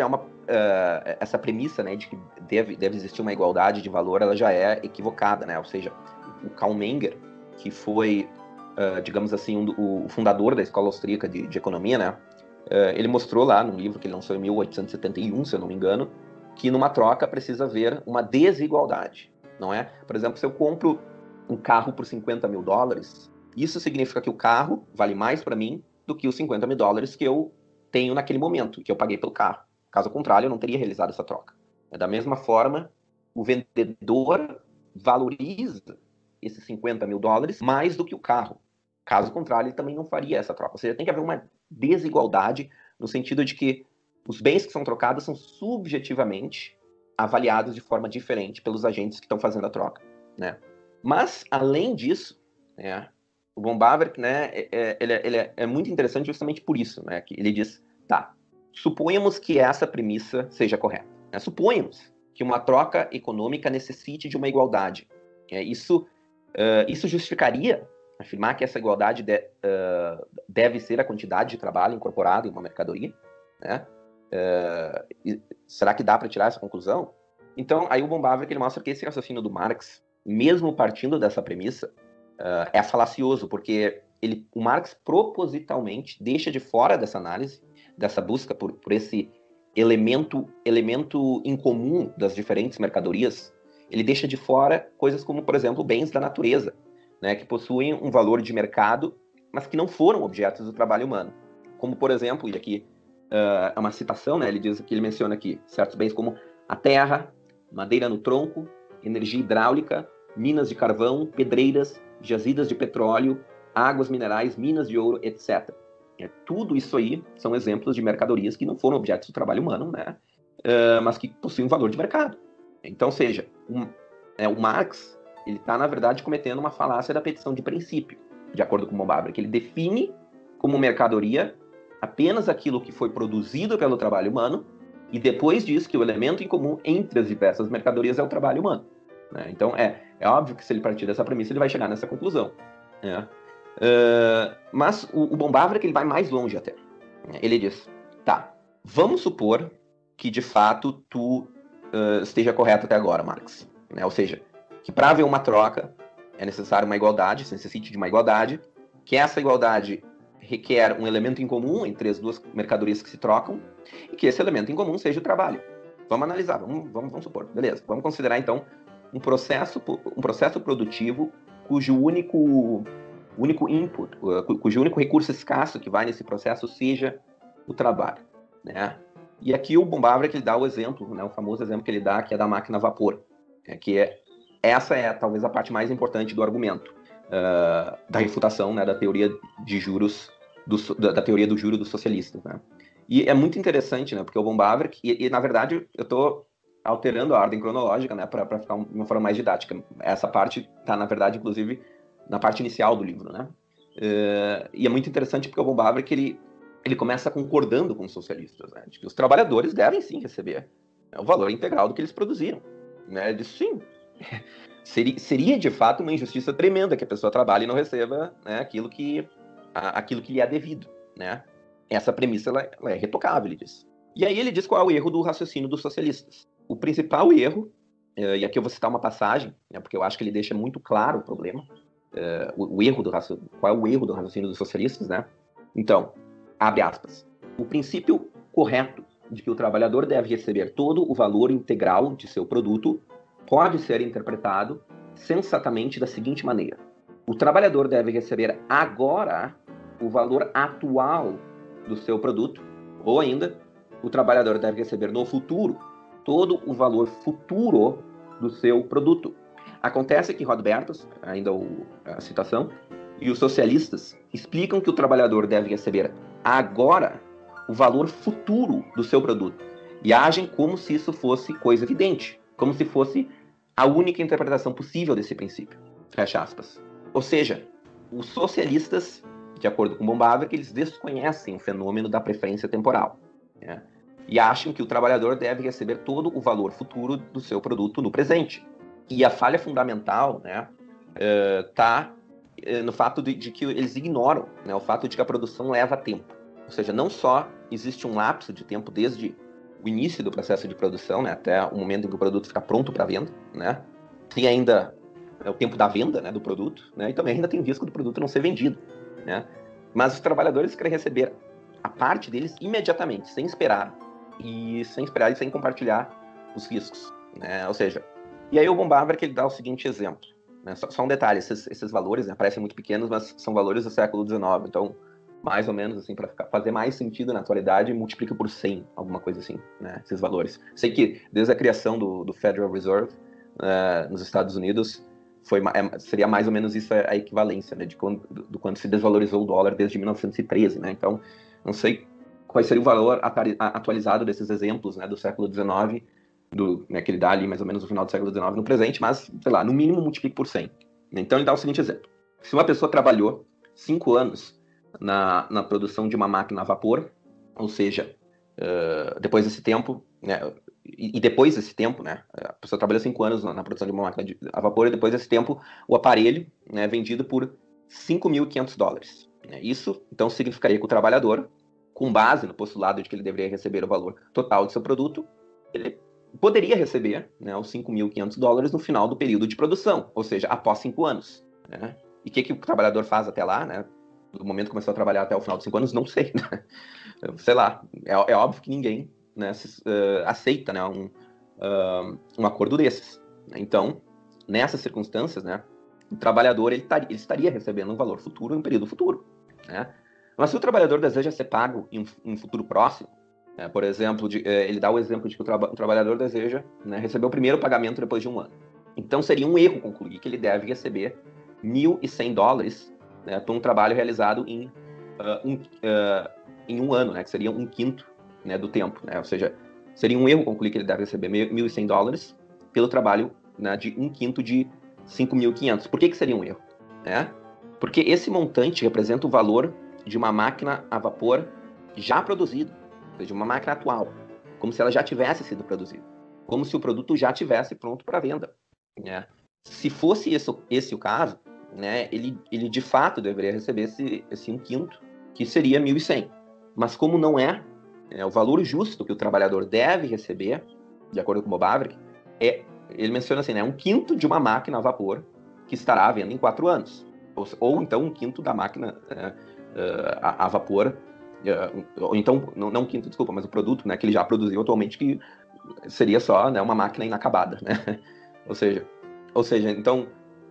é essa premissa, né, de que deve existir uma igualdade de valor, ela já é equivocada, né? Ou seja, o Karl Menger, que foi, digamos assim, o fundador da escola austríaca de economia, né? Ele mostrou lá no livro que ele lançou em 1871, se eu não me engano, que numa troca precisa haver uma desigualdade, não é? Por exemplo, se eu compro um carro por $50 mil, isso significa que o carro vale mais para mim do que os $50 mil que eu tenho naquele momento, que eu paguei pelo carro. Caso contrário, eu não teria realizado essa troca. Da mesma forma, o vendedor valoriza esses $50 mil mais do que o carro. Caso contrário, ele também não faria essa troca. Ou seja, tem que haver uma desigualdade no sentido de que os bens que são trocados são subjetivamente avaliados de forma diferente pelos agentes que estão fazendo a troca. Né? Mas, além disso, né, o Bombaverk, né, ele é muito interessante justamente por isso, né, que ele diz, tá, suponhamos que essa premissa seja correta. Né? Suponhamos que uma troca econômica necessite de uma igualdade. Isso justificaria afirmar que essa igualdade deve ser a quantidade de trabalho incorporado em uma mercadoria? Né? Será que dá para tirar essa conclusão? Então, aí o Bombaverk ele mostra que esse raciocínio do Marx, mesmo partindo dessa premissa, é falacioso, porque o Marx propositalmente deixa de fora dessa análise, dessa busca por esse elemento incomum das diferentes mercadorias, ele deixa de fora coisas como, por exemplo, bens da natureza, né, que possuem um valor de mercado, mas que não foram objetos do trabalho humano. Como, por exemplo, e aqui é uma citação, né, ele menciona aqui certos bens como a terra, madeira no tronco, energia hidráulica, minas de carvão, pedreiras, jazidas de petróleo, águas minerais, minas de ouro, etc. Tudo isso aí são exemplos de mercadorias que não foram objetos do trabalho humano, né? Mas que possuem um valor de mercado. Então, seja, o Marx ele está, na verdade, cometendo uma falácia da petição de princípio, de acordo com o Bombaverk. Ele define como mercadoria apenas aquilo que foi produzido pelo trabalho humano e depois diz que o elemento em comum entre as diversas mercadorias é o trabalho humano. Né? Então, é óbvio que se ele partir dessa premissa, ele vai chegar nessa conclusão. Né? Mas o Bombaverk ele vai mais longe até. Ele diz, tá, vamos supor que de fato tu esteja correto até agora, Marx. Né? Ou seja, que para haver uma troca é necessário uma igualdade, se necessite de uma igualdade, que essa igualdade requer um elemento em comum entre as duas mercadorias que se trocam, e que esse elemento em comum seja o trabalho. Vamos analisar, vamos supor, beleza. Vamos considerar, então, um processo produtivo cujo único input, cujo único recurso escasso que vai nesse processo seja o trabalho, né? E aqui o Bombavrek ele dá o exemplo, né, o famoso exemplo que ele dá, que é da máquina a vapor, essa é talvez a parte mais importante do argumento, da refutação, né, da teoria de juros, da teoria do juro dos socialistas, né? E é muito interessante, né, porque o Bombavrek, e na verdade eu estou alterando a ordem cronológica, né, para ficar de uma forma mais didática. Essa parte está, na verdade, inclusive, na parte inicial do livro, né? E é muito interessante porque o Bombavrek ele começa concordando com os socialistas, né, de que os trabalhadores devem sim receber o valor integral do que eles produziram, né? Ele disse, sim, seria de fato uma injustiça tremenda que a pessoa trabalhe e não receba, né, aquilo que lhe é devido, né? Essa premissa ela é retocável, ele diz. E aí ele diz qual é o erro do raciocínio dos socialistas. O principal erro, e aqui eu vou citar uma passagem, né, porque eu acho que ele deixa muito claro o problema, qual é o erro do raciocínio dos socialistas, né? Então, abre aspas. O princípio correto de que o trabalhador deve receber todo o valor integral de seu produto pode ser interpretado sensatamente da seguinte maneira. O trabalhador deve receber agora o valor atual do seu produto, ou ainda, o trabalhador deve receber no futuro todo o valor futuro do seu produto. Acontece que Rodbertus, ainda a citação, e os socialistas explicam que o trabalhador deve receber agora o valor futuro do seu produto e agem como se isso fosse coisa evidente, como se fosse a única interpretação possível desse princípio. Fecha aspas. Ou seja, os socialistas, de acordo com Bombavrek, eles desconhecem o fenômeno da preferência temporal, né? E acham que o trabalhador deve receber todo o valor futuro do seu produto no presente. E a falha fundamental, né, está no fato de que eles ignoram, né, o fato de que a produção leva tempo. Ou seja, não só existe um lapso de tempo desde o início do processo de produção, né, até o momento em que o produto fica pronto para venda, né, tem ainda o tempo da venda, né, do produto, né, e também ainda tem o risco do produto não ser vendido, né. Mas os trabalhadores querem receber a parte deles imediatamente, sem esperar e sem compartilhar os riscos, né. Ou seja, e aí o Bombavrek ele dá o seguinte exemplo, né? Só um detalhe, esses valores, né, parecem muito pequenos, mas são valores do século XIX, então mais ou menos assim, para fazer mais sentido na atualidade, multiplica por 100, alguma coisa assim, né, esses valores. Sei que desde a criação do Federal Reserve nos Estados Unidos, seria mais ou menos isso a equivalência, né, de quando se desvalorizou o dólar desde 1913, né, então não sei qual seria o valor atualizado desses exemplos, né, do século XIX, né, que ele dá ali mais ou menos no final do século XIX no presente, mas, sei lá, no mínimo multiplique por 100. Então ele dá o seguinte exemplo. Se uma pessoa trabalhou 5 anos na produção de uma máquina a vapor, ou seja, depois desse tempo, né, e depois desse tempo, né, a pessoa trabalhou 5 anos na produção de uma máquina a vapor, e depois desse tempo o aparelho, né, é vendido por $5.500. Isso, então, significaria que o trabalhador, com base no postulado de que ele deveria receber o valor total do seu produto, ele poderia receber, né, os $5.500 no final do período de produção, ou seja, após 5 anos. Né? E o que o trabalhador faz até lá, né? Do momento que começou a trabalhar até o final dos 5 anos, não sei. Né? Sei lá, é óbvio que ninguém, né, aceita, né, um acordo desses. Então, nessas circunstâncias, né, o trabalhador ele estaria recebendo um valor futuro em um período futuro. Né? Mas se o trabalhador deseja ser pago em um futuro próximo, por exemplo, ele dá o exemplo de que o trabalhador deseja, né, receber o primeiro pagamento depois de 1 ano. Então seria um erro concluir que ele deve receber $1.100, né, por um trabalho realizado em 1 ano, né, que seria 1/5, né, do tempo. Né, ou seja, seria um erro concluir que ele deve receber $1.100 pelo trabalho, né, de 1/5 de 5.500. Por que seria um erro? Né? Porque esse montante representa o valor de uma máquina a vapor já produzido, ou seja, uma máquina atual, como se ela já tivesse sido produzida, como se o produto já tivesse pronto para venda. Né? Se fosse esse o caso, né, ele de fato deveria receber esse 1/5, que seria 1.100. Mas como não é, o valor justo que o trabalhador deve receber, de acordo com o Bob Haverick, ele menciona assim, né, 1/5 de uma máquina a vapor que estará à venda em 4 anos. Ou então 1/5 da máquina a vapor, ou então, não 1/5, desculpa, mas o produto, né, que ele já produziu atualmente, que seria só, né, uma máquina inacabada, né? Ou seja, então,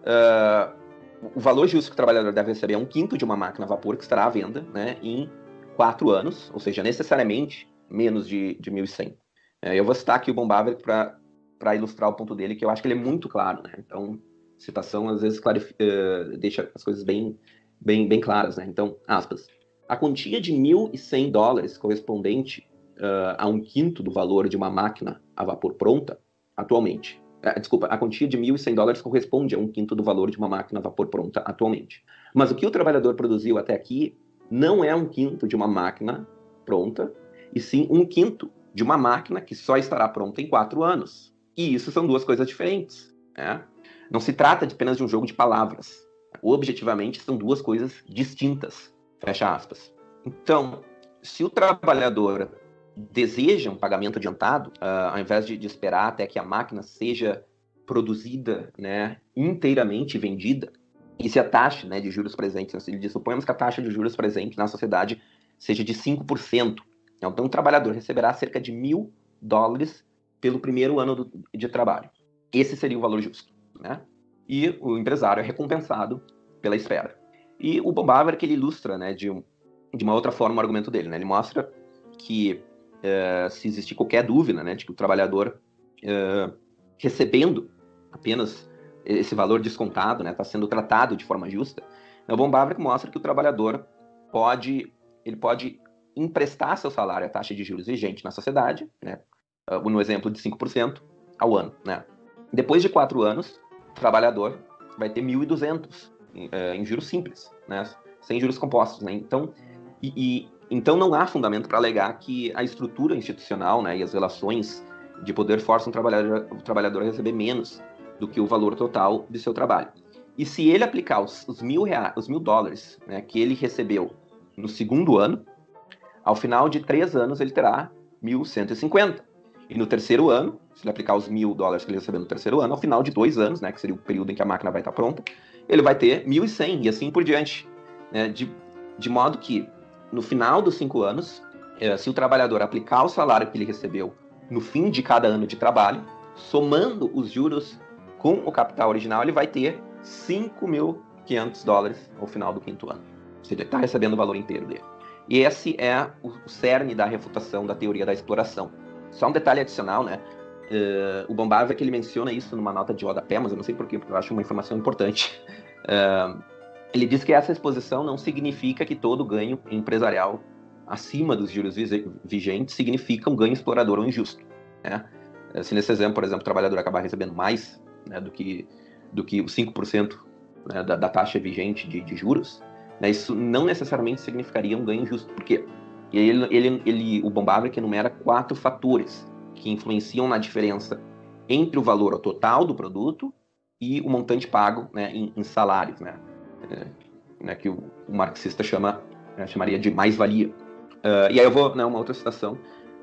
o valor justo que o trabalhador deve receber é 1/5 de uma máquina a vapor que estará à venda, né, em 4 anos, ou seja, necessariamente menos de 1.100. Eu vou citar aqui o Bob Haverick para ilustrar o ponto dele, que eu acho que ele é muito claro, né? Então, citação às vezes deixa as coisas bem claras, né? Então, aspas. A quantia de $1.100 correspondente a 1/5 do valor de uma máquina a vapor pronta, atualmente. A quantia de $1.100 corresponde a 1/5 do valor de uma máquina a vapor pronta atualmente. Mas o que o trabalhador produziu até aqui não é 1/5 de uma máquina pronta, e sim 1/5 de uma máquina que só estará pronta em 4 anos. E isso são duas coisas diferentes, né? Não se trata apenas de um jogo de palavras. Objetivamente, são duas coisas distintas. Fecha aspas. Então, se o trabalhador deseja um pagamento adiantado, ao invés de esperar até que a máquina seja produzida, né, inteiramente vendida, e se a taxa, né, de juros presente, suponhamos que a taxa de juros presente na sociedade seja de 5%. Então, o trabalhador receberá cerca de $1.000 pelo primeiro ano de trabalho. Esse seria o valor justo, né? E o empresário é recompensado pela espera. E o Bob Haverick, ele ilustra, né, de uma outra forma o argumento dele, né? Ele mostra que se existir qualquer dúvida, né, de que o trabalhador recebendo apenas esse valor descontado, né, está sendo tratado de forma justa, o Bob Haverick mostra que o trabalhador pode emprestar seu salário à taxa de juros vigente na sociedade, né, no exemplo de 5% ao ano, né. Depois de 4 anos, o trabalhador vai ter 1.200 em juros simples, né, sem juros compostos, né. Então não há fundamento para alegar que a estrutura institucional, né, e as relações de poder forçam o trabalhador a receber menos do que o valor total de seu trabalho. E se ele aplicar os $1.000, né, que ele recebeu no segundo ano, ao final de 3 anos ele terá 1.150. E no terceiro ano, se ele aplicar os $1.000 que ele recebeu no terceiro ano, ao final de 2 anos, né, que seria o período em que a máquina vai estar pronta, ele vai ter 1.100 e assim por diante, né, de modo que no final dos 5 anos, se o trabalhador aplicar o salário que ele recebeu no fim de cada ano de trabalho, somando os juros com o capital original, ele vai ter $5.500 ao final do 5º ano. Ou seja, ele está recebendo o valor inteiro dele. E esse é o cerne da refutação da teoria da exploração. Só um detalhe adicional, né? O Bob Haverick, ele menciona isso numa nota de rodapé, mas eu não sei porquê, porque eu acho uma informação importante. Ele diz que essa exposição não significa que todo ganho empresarial acima dos juros vigentes significa um ganho explorador ou injusto, né? Se nesse exemplo, por exemplo, o trabalhador acabar recebendo mais, né, do que os 5%, né, da taxa vigente de juros, né, isso não necessariamente significaria um ganho justo. Por quê? O Bob Haverick enumera 4 fatores que influenciam na diferença entre o valor total do produto e o montante pago, né, em salários, né, que o marxista chamaria de mais-valia. E aí eu vou, né, uma outra citação.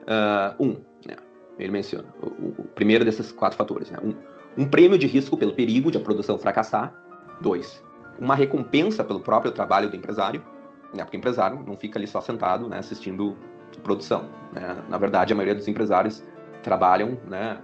Né, ele menciona o primeiro desses 4 fatores. Né, um prêmio de risco pelo perigo de a produção fracassar. 2. Uma recompensa pelo próprio trabalho do empresário, né, porque o empresário não fica ali só sentado, né, assistindo produção. Né. Na verdade, a maioria dos empresários trabalham, né,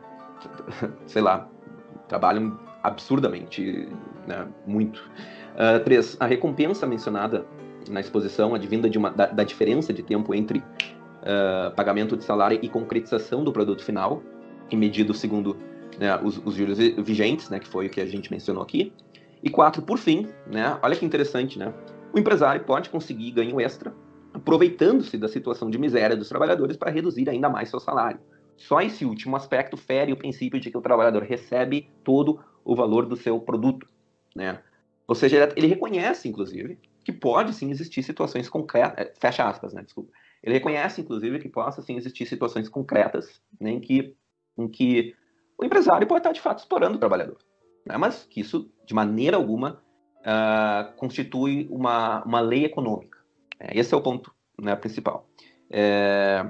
trabalham absurdamente, né, muito. 3. A recompensa mencionada na exposição, advinda da diferença de tempo entre pagamento de salário e concretização do produto final, e medido segundo, né, os juros vigentes, né, que foi o que a gente mencionou aqui. E 4, por fim, né, olha que interessante, né, o empresário pode conseguir ganho extra aproveitando-se da situação de miséria dos trabalhadores para reduzir ainda mais seu salário. Só esse último aspecto fere o princípio de que o trabalhador recebe todo o valor do seu produto, né? Ou seja, ele reconhece, inclusive, que pode sim existir situações concretas, fecha aspas, né, desculpa. Ele reconhece, inclusive, que possa sim existir situações concretas, né, em que o empresário pode estar de fato explorando o trabalhador, né, mas que isso, de maneira alguma, constitui uma lei econômica. Esse é o ponto, né, principal.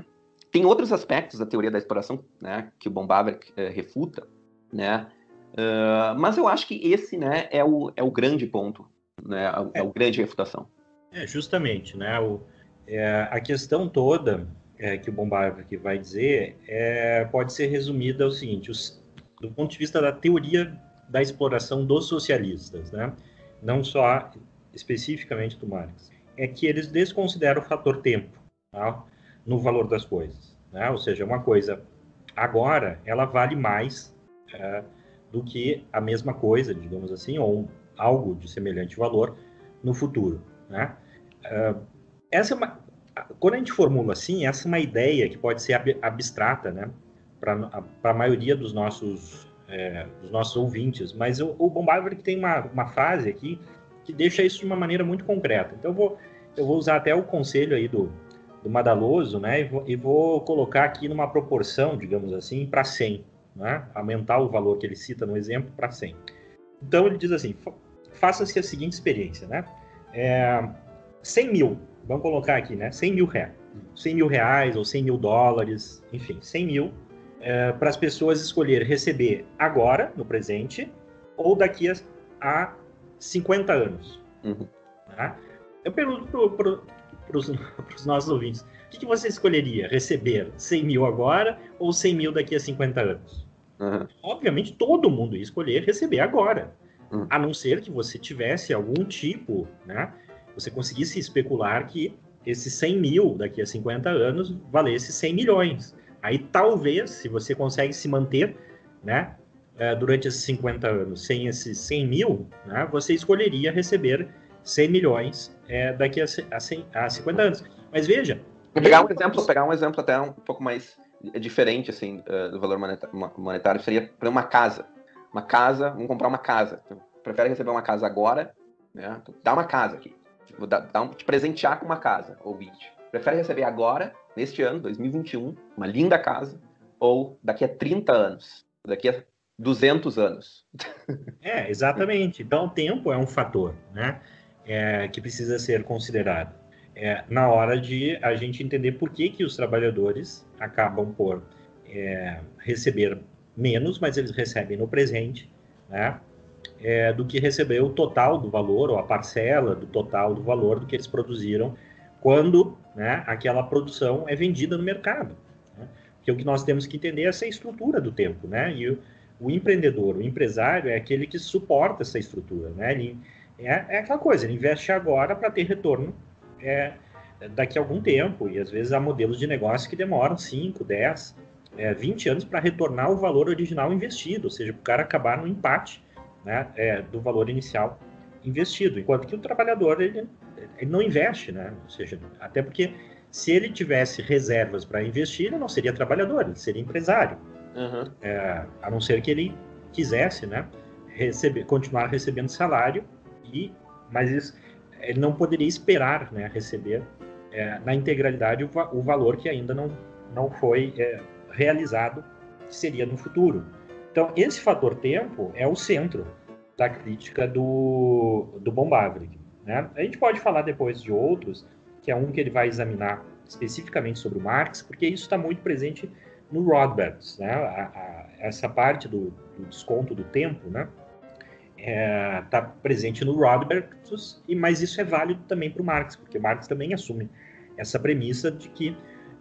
Tem outros aspectos da teoria da exploração, né, que o von Bawerk refuta, né, mas eu acho que esse, né, é o grande ponto, né, é o grande refutação. Justamente, né, a questão toda que o von Bawerk vai dizer pode ser resumida ao seguinte: do ponto de vista da teoria da exploração dos socialistas, né, não só especificamente do Marx, é que eles desconsideram o fator tempo, tá, no valor das coisas, né? Ou seja, uma coisa agora ela vale mais do que a mesma coisa, digamos assim, ou algo de semelhante valor no futuro, né? Essa é quando a gente formula assim, essa é uma ideia que pode ser abstrata, né, para a maioria dos nossos ouvintes, mas o von Bawerk tem uma frase aqui que deixa isso de uma maneira muito concreta. Então eu vou usar até o conselho aí do Madaloso, né, e vou colocar aqui numa proporção, digamos assim, para 100, né, aumentar o valor que ele cita no exemplo para 100. Então ele diz assim: faça-se a seguinte experiência, né, 100 mil, vamos colocar aqui, né, 100 mil reais ou 100 mil dólares, enfim, 100 mil, para as pessoas escolher receber agora, no presente, ou daqui a 50 anos. Uhum. Tá? Eu pergunto para os nossos ouvintes: o que você escolheria? Receber 100 mil agora ou 100 mil daqui a 50 anos? Uhum. Obviamente, todo mundo ia escolher receber agora, a não ser que você tivesse algum tipo, né, você conseguisse especular que esses 100 mil daqui a 50 anos valesse 100 milhões. Aí talvez, se você consegue se manter, né, durante esses 50 anos sem esses 100 mil, né, você escolheria receber 100 milhões daqui a 50 anos. Mas veja... Pegar um exemplo até um pouco mais diferente assim, do valor monetário, seria para uma casa. Uma casa, vamos comprar uma casa. Tu prefere receber uma casa agora, né? Dá uma casa aqui. Te presentear com uma casa, ouvinte. Prefere receber agora, neste ano, 2021, uma linda casa, ou daqui a 30 anos, daqui a 200 anos? Exatamente. Então, o tempo é um fator, né, que precisa ser considerado na hora de a gente entender por que os trabalhadores acabam por receber menos, mas eles recebem no presente, né, do que receber o total do valor, ou a parcela do total do valor do que eles produziram quando, né, aquela produção é vendida no mercado. Né? Porque o que nós temos que entender é essa estrutura do tempo, né? E o empreendedor, o empresário, é aquele que suporta essa estrutura, né? Ele, é aquela coisa, ele investe agora para ter retorno daqui a algum tempo, e às vezes há modelos de negócio que demoram 5, 10, 20 anos para retornar o valor original investido, ou seja, o cara acabar no empate, né, do valor inicial investido, enquanto que o trabalhador ele não investe, né? Ou seja, até porque se ele tivesse reservas para investir, ele não seria trabalhador, ele seria empresário. Uhum. A não ser que ele quisesse, né, continuar recebendo salário, mas isso, ele não poderia esperar, né, receber na integralidade o valor que ainda não foi realizado, que seria no futuro. Então, esse fator tempo é o centro da crítica do von Bawerk, né? A gente pode falar depois de outros, que é um que ele vai examinar especificamente sobre o Marx, porque isso está muito presente no Rothbard, né? Essa parte do desconto do tempo, né, está presente no Rothbard, mas isso é válido também para o Marx, porque Marx também assume essa premissa de que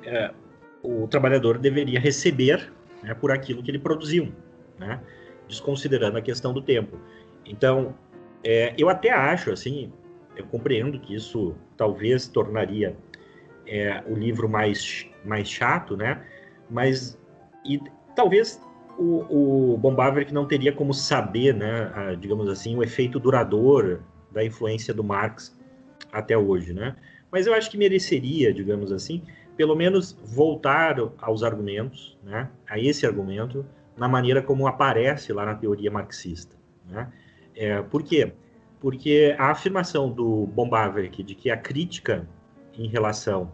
o trabalhador deveria receber, né, por aquilo que ele produziu, né, desconsiderando a questão do tempo. Então, eu até acho, assim, eu compreendo que isso talvez tornaria o livro mais chato, né, mas talvez o von Bawerk não teria como saber, né, digamos assim, o efeito duradouro da influência do Marx até hoje, né? Mas eu acho que mereceria, digamos assim, pelo menos voltar aos argumentos, né, a esse argumento, na maneira como aparece lá na teoria marxista, né? Por quê? Porque a afirmação do von Bawerk de que a crítica em relação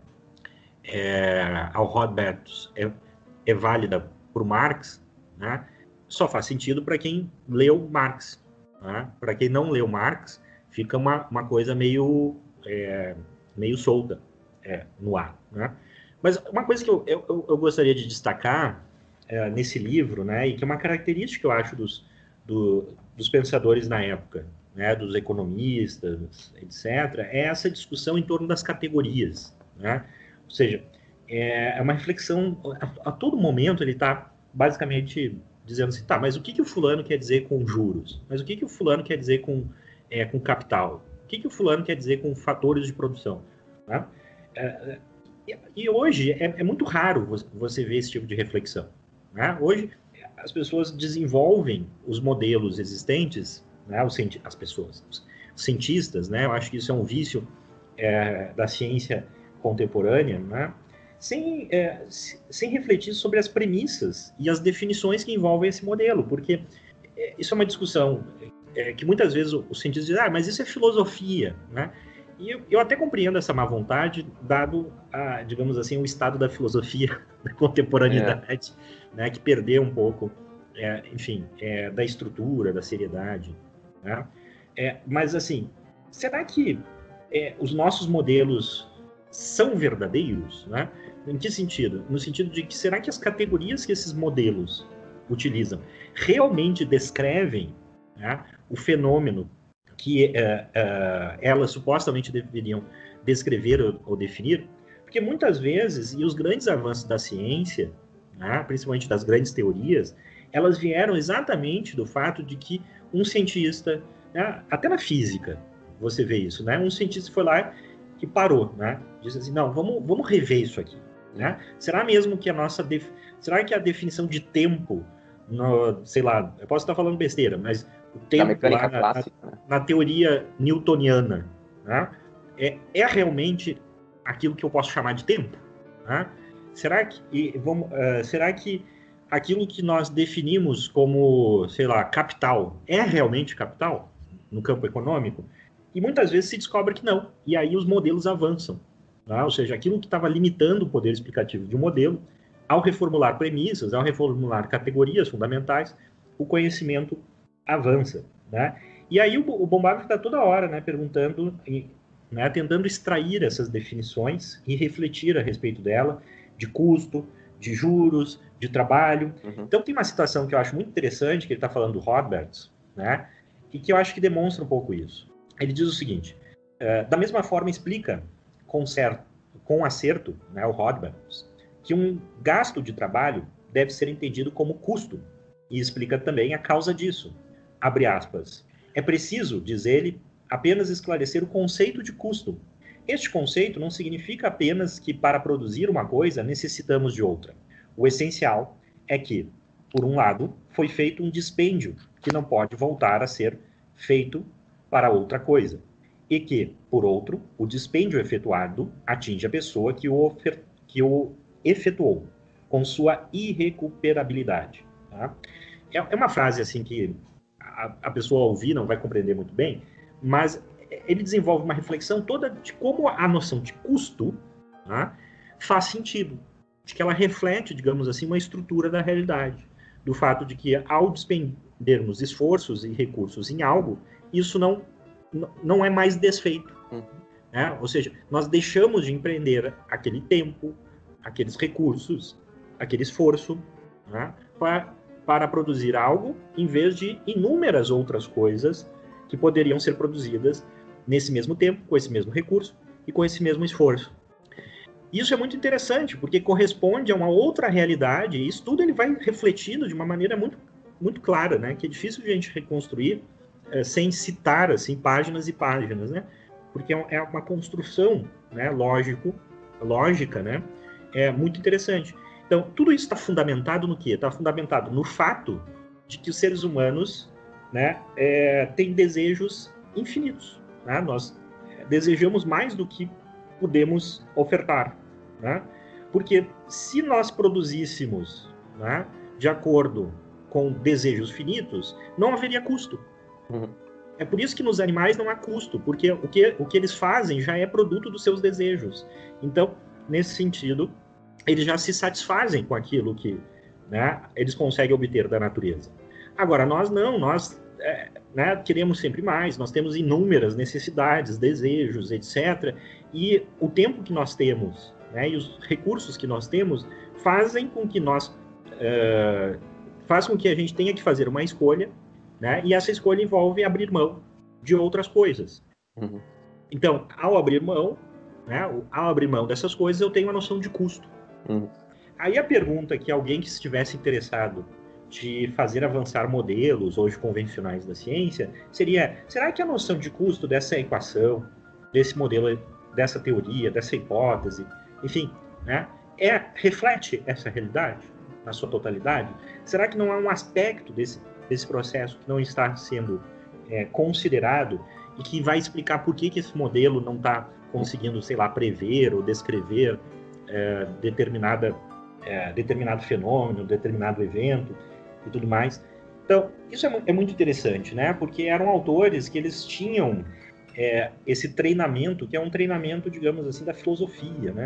ao Rothbard é válida para o Marx, né, só faz sentido para quem leu Marx. Né? Para quem não leu Marx, fica uma coisa meio solta no ar. Né? Mas uma coisa que eu gostaria de destacar nesse livro, né, e que é uma característica, eu acho, dos pensadores na época, né, dos economistas, etc., é essa discussão em torno das categorias, né? Ou seja, é uma reflexão, a todo momento ele está basicamente dizendo assim, tá, mas o que o fulano quer dizer com juros? Mas o que o fulano quer dizer com capital? O que o fulano quer dizer com fatores de produção? Né? E hoje é muito raro você ver esse tipo de reflexão. Né? Hoje as pessoas desenvolvem os modelos existentes, né? As pessoas, os cientistas, né? Eu acho que isso é um vício da ciência contemporânea, né? Sem refletir sobre as premissas e as definições que envolvem esse modelo, porque isso é uma discussão que muitas vezes os cientistas dizem, mas isso é filosofia, né? E eu até compreendo essa má vontade, dado, digamos assim, o estado da filosofia da contemporaneidade, né, que perdeu um pouco, enfim, da estrutura, da seriedade. Né? Mas, assim, será que os nossos modelos são verdadeiros? Né? Em que sentido? No sentido de que será que as categorias que esses modelos utilizam realmente descrevem, né, o fenômeno que elas supostamente deveriam descrever ou definir? Porque muitas vezes, e os grandes avanços da ciência, né, principalmente das grandes teorias, elas vieram exatamente do fato de que um cientista, né, até na física, você vê isso, né? Um cientista foi lá e parou, né? Disse assim, não, vamos rever isso aqui, né? Será mesmo que será que a definição de tempo, sei lá, eu posso estar falando besteira, mas o tempo lá na teoria newtoniana, né? É realmente aquilo que eu posso chamar de tempo? Né? Será que aquilo que nós definimos como, sei lá, capital, é realmente capital no campo econômico? E muitas vezes se descobre que não. E aí os modelos avançam. Tá? Ou seja, aquilo que estava limitando o poder explicativo de um modelo, ao reformular premissas, ao reformular categorias fundamentais, o conhecimento avança. Né? E aí o Bombard está toda hora, né, perguntando, né, tentando extrair essas definições e refletir a respeito dela, de custo, de juros, de trabalho. Uhum. Então tem uma citação que eu acho muito interessante, que ele está falando do Rothbard, né, e que eu acho que demonstra um pouco isso. Ele diz o seguinte, da mesma forma explica com acerto, né, o Rothbard, que um gasto de trabalho deve ser entendido como custo, e explica também a causa disso. Abre aspas. É preciso, diz ele, apenas esclarecer o conceito de custo. Este conceito não significa apenas que para produzir uma coisa necessitamos de outra. O essencial é que, por um lado, foi feito um dispêndio que não pode voltar a ser feito para outra coisa. E que, por outro, o dispêndio efetuado atinge a pessoa que o efetuou, com sua irrecuperabilidade. Tá? É uma frase assim que a pessoa ao ouvir não vai compreender muito bem, mas ele desenvolve uma reflexão toda de como a noção de custo, tá, faz sentido, de que ela reflete, digamos assim, uma estrutura da realidade, do fato de que ao despendermos esforços e recursos em algo, isso não é mais desfeito. Né? Ou seja, nós deixamos de empreender aquele tempo, aqueles recursos, aquele esforço, né, para produzir algo, em vez de inúmeras outras coisas que poderiam ser produzidas nesse mesmo tempo, com esse mesmo recurso e com esse mesmo esforço. Isso é muito interessante, porque corresponde a uma outra realidade, e isso tudo ele vai refletindo de uma maneira muito, muito clara, né? Que é difícil de a gente reconstruir sem citar assim, páginas e páginas, né? Porque é uma construção, né, lógica, né? É muito interessante. Então, tudo isso está fundamentado no quê? Está fundamentado no fato de que os seres humanos, né, têm desejos infinitos. Né? Nós desejamos mais do que podemos ofertar. Né? Porque se nós produzíssemos, né, de acordo com desejos finitos, não haveria custo. Uhum. É por isso que nos animais não há custo, porque o que eles fazem já é produto dos seus desejos. Então, nesse sentido, eles já se satisfazem com aquilo que, né, eles conseguem obter da natureza. Agora, nós não, nós né, queremos sempre mais, nós temos inúmeras necessidades, desejos, etc. E o tempo que nós temos, né, e os recursos que nós temos fazem com que a gente tenha que fazer uma escolha, né, e essa escolha envolve abrir mão de outras coisas. Uhum. Então, ao abrir mão, né, ao abrir mão dessas coisas, eu tenho a noção de custo. Uhum. Aí a pergunta que alguém que estivesse interessado de fazer avançar modelos hoje convencionais da ciência seria: será que a noção de custo dessa equação, desse modelo, dessa teoria, dessa hipótese, enfim, né, reflete essa realidade na sua totalidade? Será que não há um aspecto desse processo que não está sendo considerado e que vai explicar por que esse modelo não está conseguindo, sei lá, prever ou descrever determinado fenômeno, determinado evento e tudo mais? Então, isso é muito interessante, né? Porque eram autores que eles tinham esse treinamento, que é um treinamento, digamos assim, da filosofia, né?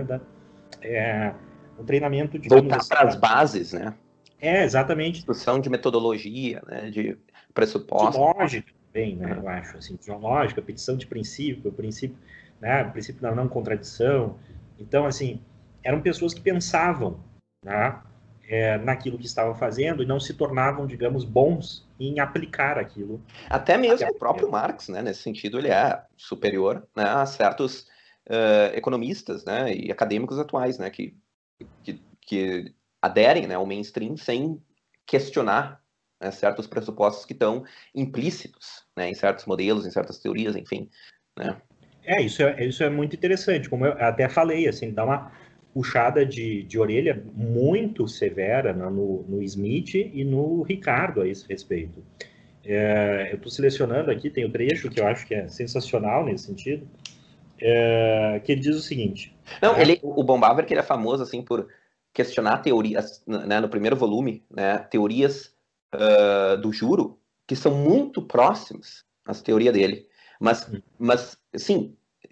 Um treinamento, digamos voltar assim, para as bases, né? Exatamente. Discussão de metodologia, né? De pressupostos. De lógica também, né? Eu acho, assim, de lógica, petição de princípio, né? O princípio da não contradição. Então, assim, eram pessoas que pensavam, né, naquilo que estavam fazendo e não se tornavam, digamos, bons em aplicar aquilo. Até mesmo o próprio Marx, né, nesse sentido, ele é superior, né, a certos economistas, né, e acadêmicos atuais, né, que aderem, né, ao mainstream sem questionar, né, certos pressupostos que estão implícitos, né, em certos modelos, em certas teorias, enfim, né. Isso é muito interessante, como eu até falei, assim, dá uma puxada de orelha muito severa no Smith e no Ricardo a esse respeito. Eu estou selecionando aqui, tem o trecho que eu acho que é sensacional nesse sentido, que ele diz o seguinte... Não, o Bombaver, que ele é famoso assim, por questionar teorias, né, no primeiro volume, né, teorias do juro, que são muito próximas às teorias dele, mas assim,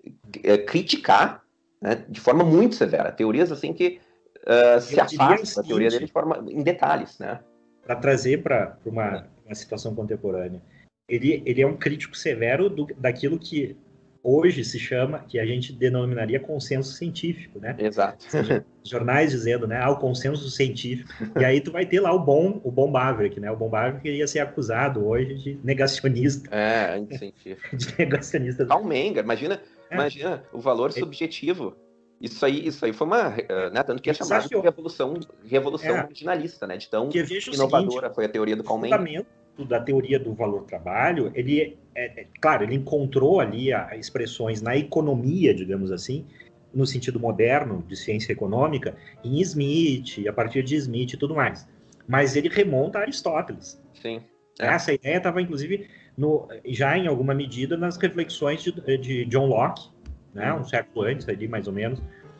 criticar, né, de forma muito severa, teorias assim que se afastam da teoria dele em detalhes, né? Para trazer para uma situação contemporânea. Ele é um crítico severo daquilo que hoje se chama, que a gente denominaria consenso científico, né? Exato. Jornais dizendo, né, o consenso científico. E aí tu vai ter lá o Bombaver, né? O Bombaver que ia ser acusado hoje de negacionista. Anticientífico. De negacionista. Karl Menger, imagina o valor subjetivo. Isso aí foi uma, né, tanto que é chamado de revolução originalista, né? De tão inovadora foi a teoria do Karl Menger. O fundamento da teoria do valor-trabalho, ele claro, ele encontrou ali expressões na economia, digamos assim, no sentido moderno de ciência econômica, em Smith, a partir de Smith e tudo mais. Mas ele remonta a Aristóteles. Sim. Essa ideia estava, inclusive, já em alguma medida nas reflexões de John Locke, né, um século antes, ali, mais ou menos,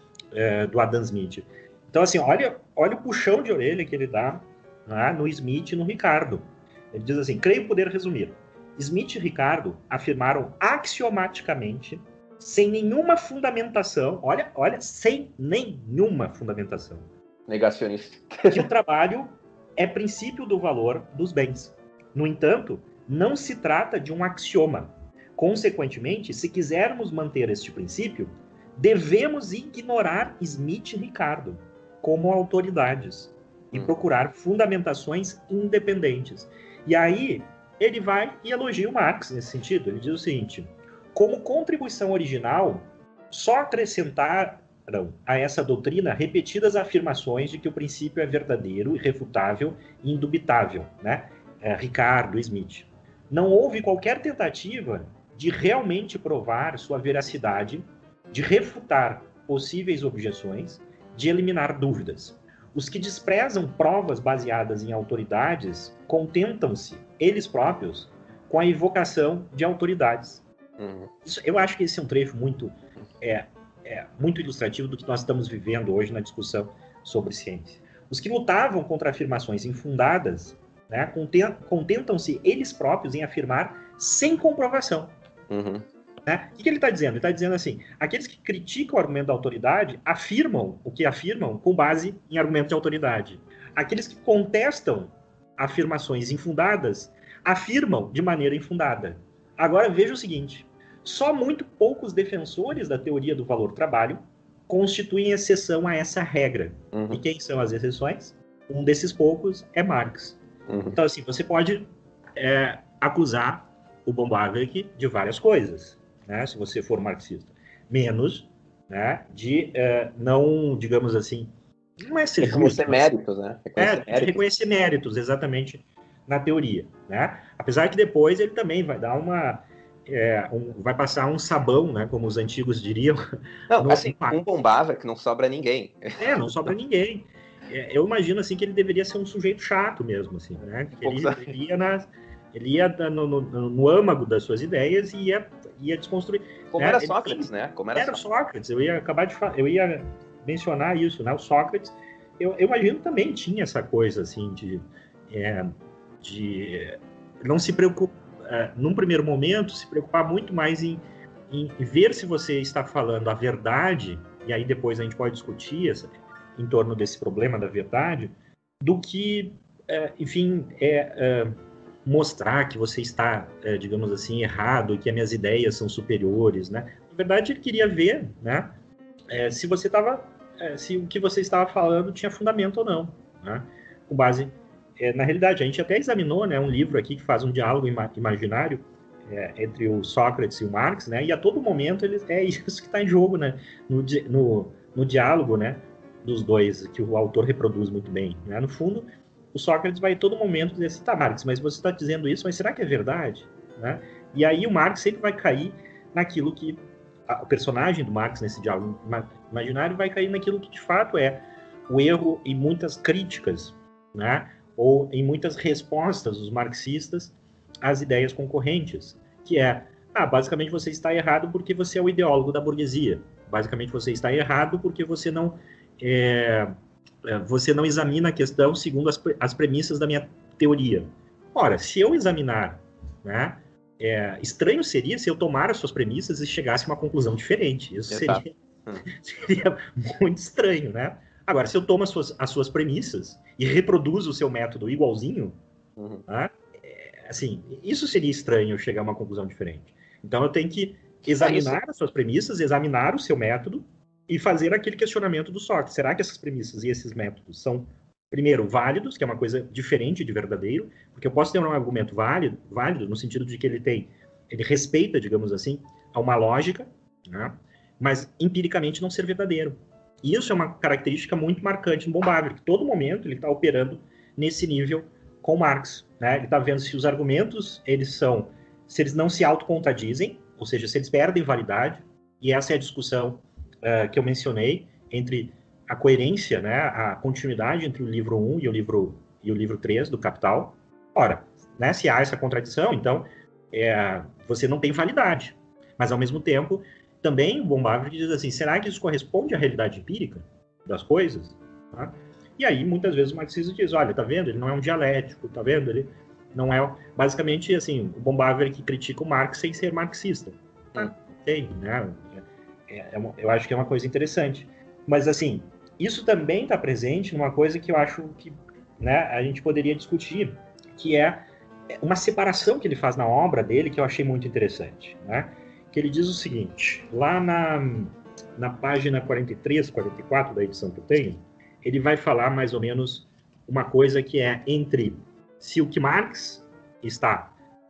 do Adam Smith. Então, assim, olha o puxão de orelha que ele dá, né, no Smith e no Ricardo. Ele diz assim: creio poder resumir. Smith e Ricardo afirmaram axiomaticamente, sem nenhuma fundamentação, olha, sem nenhuma fundamentação, negacionista, que o trabalho é princípio do valor dos bens. No entanto, não se trata de um axioma. Consequentemente, se quisermos manter este princípio, devemos ignorar Smith e Ricardo como autoridades e procurar fundamentações independentes. E aí, ele vai e elogia o Marx nesse sentido. Ele diz o seguinte: como contribuição original, só acrescentaram a essa doutrina repetidas afirmações de que o princípio é verdadeiro, irrefutável e indubitável, né? Ricardo, Smith. Não houve qualquer tentativa de realmente provar sua veracidade, de refutar possíveis objeções, de eliminar dúvidas. Os que desprezam provas baseadas em autoridades contentam-se, eles próprios, com a evocação de autoridades. Eu acho que esse é um trecho muito ilustrativo do que nós estamos vivendo hoje na discussão sobre ciência. Os que lutavam contra afirmações infundadas, né, contentam-se eles próprios em afirmar sem comprovação. Né? O que ele está dizendo? Ele está dizendo assim: aqueles que criticam o argumento da autoridade afirmam o que afirmam com base em argumento de autoridade. Aqueles que contestam afirmações infundadas afirmam de maneira infundada. Agora veja o seguinte: só muito poucos defensores da teoria do valor-trabalho constituem exceção a essa regra. E quem são as exceções? Um desses poucos é Marx. Então, assim, você pode acusar o von Bavelig de várias coisas, né, se você for marxista. Menos, né, de não, digamos assim, não é ser reconhecer justo, méritos, né? De reconhecer méritos, exatamente, na teoria, né? Apesar que depois ele também vai dar vai passar um sabão, né, como os antigos diriam. Não, assim, com von Bavelig não sobra ninguém. Não sobra ninguém. Eu imagino, assim, que ele deveria ser um sujeito chato mesmo, assim, né? Que ele ia no âmago das suas ideias e ia desconstruir. Como era Sócrates, né? Como era Sócrates. Eu ia mencionar isso, né? O Sócrates, eu imagino, também tinha essa coisa, assim, de não se preocupar, num primeiro momento, se preocupar muito mais em ver se você está falando a verdade, e aí depois a gente pode discutir em torno desse problema da verdade, do que, enfim, mostrar que você está, digamos assim, errado, e que as minhas ideias são superiores, né? Na verdade, ele queria ver, né, se o que você estava falando tinha fundamento ou não, né? Com base na realidade. A gente até examinou, né, um livro aqui que faz um diálogo imaginário entre o Sócrates e o Marx, né? E a todo momento é isso que está em jogo, né? No diálogo, né, dos dois, que o autor reproduz muito bem, né? No fundo, o Sócrates vai a todo momento dizer assim, tá, Marx, mas você está dizendo isso, mas será que é verdade? Né? E aí o Marx sempre vai cair naquilo que o personagem do Marx nesse diálogo imaginário vai cair naquilo que de fato é o erro em muitas críticas, né? Ou em muitas respostas dos marxistas às ideias concorrentes, que basicamente você está errado porque você é o ideólogo da burguesia. Basicamente você está errado porque você não examina a questão segundo as premissas da minha teoria. Ora, se eu examinar, né, estranho seria se eu tomar as suas premissas e chegasse a uma conclusão diferente. Isso seria muito estranho, né? Agora, se eu tomo as suas premissas e reproduzo o seu método igualzinho, né, assim, isso seria estranho chegar a uma conclusão diferente. Então, eu tenho que examinar as suas premissas, examinar o seu método e fazer aquele questionamento do Sócrates. Será que essas premissas e esses métodos são, primeiro, válidos, que é uma coisa diferente de verdadeiro, porque eu posso ter um argumento válido no sentido de que ele respeita, digamos assim, a uma lógica, né, mas empiricamente não ser verdadeiro. E isso é uma característica muito marcante no von Bavelig, que todo momento ele está operando nesse nível com Marx, né? Ele está vendo se os argumentos se eles não se autocontradizem, ou seja, se eles perdem validade, e essa é a discussão que eu mencionei entre a coerência, né, a continuidade entre o livro 1 e o livro 3 do Capital. Ora, né, se há essa contradição, então você não tem validade. Mas, ao mesmo tempo, também o von Bavelig diz assim, será que isso corresponde à realidade empírica das coisas? Tá? E aí, muitas vezes, o marxista diz, olha, tá vendo? Ele não é um dialético, tá vendo? Ele não é... Basicamente, assim, o von Bavelig critica o Marx sem ser marxista. Tem, né? Eu acho que é uma coisa interessante. Mas, assim, isso também está presente numa coisa que eu acho que, né, a gente poderia discutir, que é uma separação que ele faz na obra dele, que eu achei muito interessante, né? Que ele diz o seguinte, lá na página 43, 44 da edição que eu tenho, ele vai falar mais ou menos uma coisa que é entre se o que Marx está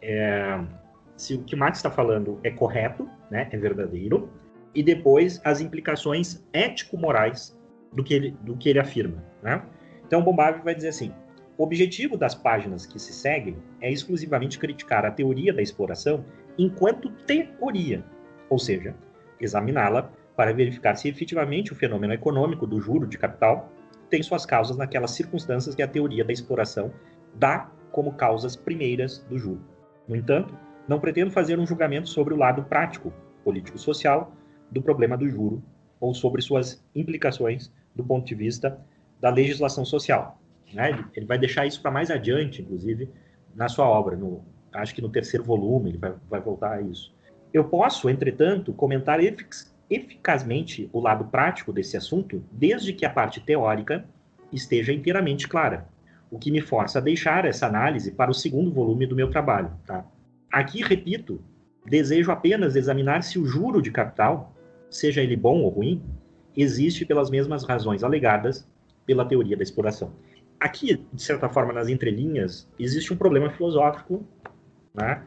falando é correto, né, é verdadeiro, e depois as implicações ético-morais do que ele afirma, né? Então, von Bavelig vai dizer assim, o objetivo das páginas que se seguem é exclusivamente criticar a teoria da exploração enquanto teoria, ou seja, examiná-la para verificar se efetivamente o fenômeno econômico do juro de capital tem suas causas naquelas circunstâncias que a teoria da exploração dá como causas primeiras do juro. No entanto, não pretendo fazer um julgamento sobre o lado prático, político-social, do problema do juro ou sobre suas implicações do ponto de vista da legislação social. Né? Ele vai deixar isso para mais adiante, inclusive, na sua obra. Acho que no terceiro volume ele vai voltar a isso. Eu posso, entretanto, comentar eficazmente o lado prático desse assunto, desde que a parte teórica esteja inteiramente clara, o que me força a deixar essa análise para o segundo volume do meu trabalho. Tá? Aqui, repito, desejo apenas examinar se o juro de capital, seja ele bom ou ruim, existe pelas mesmas razões alegadas pela teoria da exploração. Aqui, de certa forma, nas entrelinhas, existe um problema filosófico, né?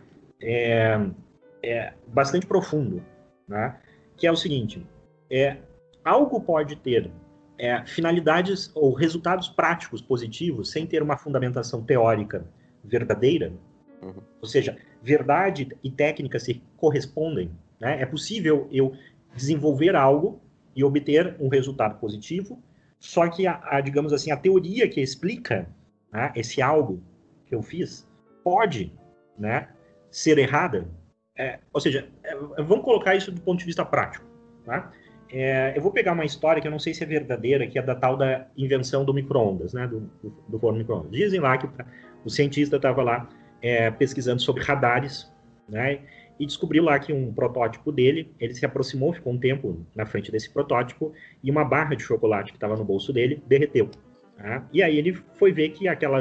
Bastante profundo, né? Que é o seguinte: algo pode ter finalidades ou resultados práticos positivos sem ter uma fundamentação teórica verdadeira. Ou seja, verdade e técnica se correspondem, né? É possível eu desenvolver algo e obter um resultado positivo, só que digamos assim, a teoria que explica, né, esse algo que eu fiz pode, né, ser errada. Ou seja, vamos colocar isso do ponto de vista prático, tá? Eu vou pegar uma história que eu não sei se é verdadeira, que é da tal da invenção do micro-ondas, né, do forno micro-ondas. Dizem lá que o cientista estava lá pesquisando sobre radares, né, e descobriu lá que um protótipo dele, ele se aproximou, ficou um tempo na frente desse protótipo, e uma barra de chocolate que estava no bolso dele derreteu. Tá? E aí ele foi ver que aquele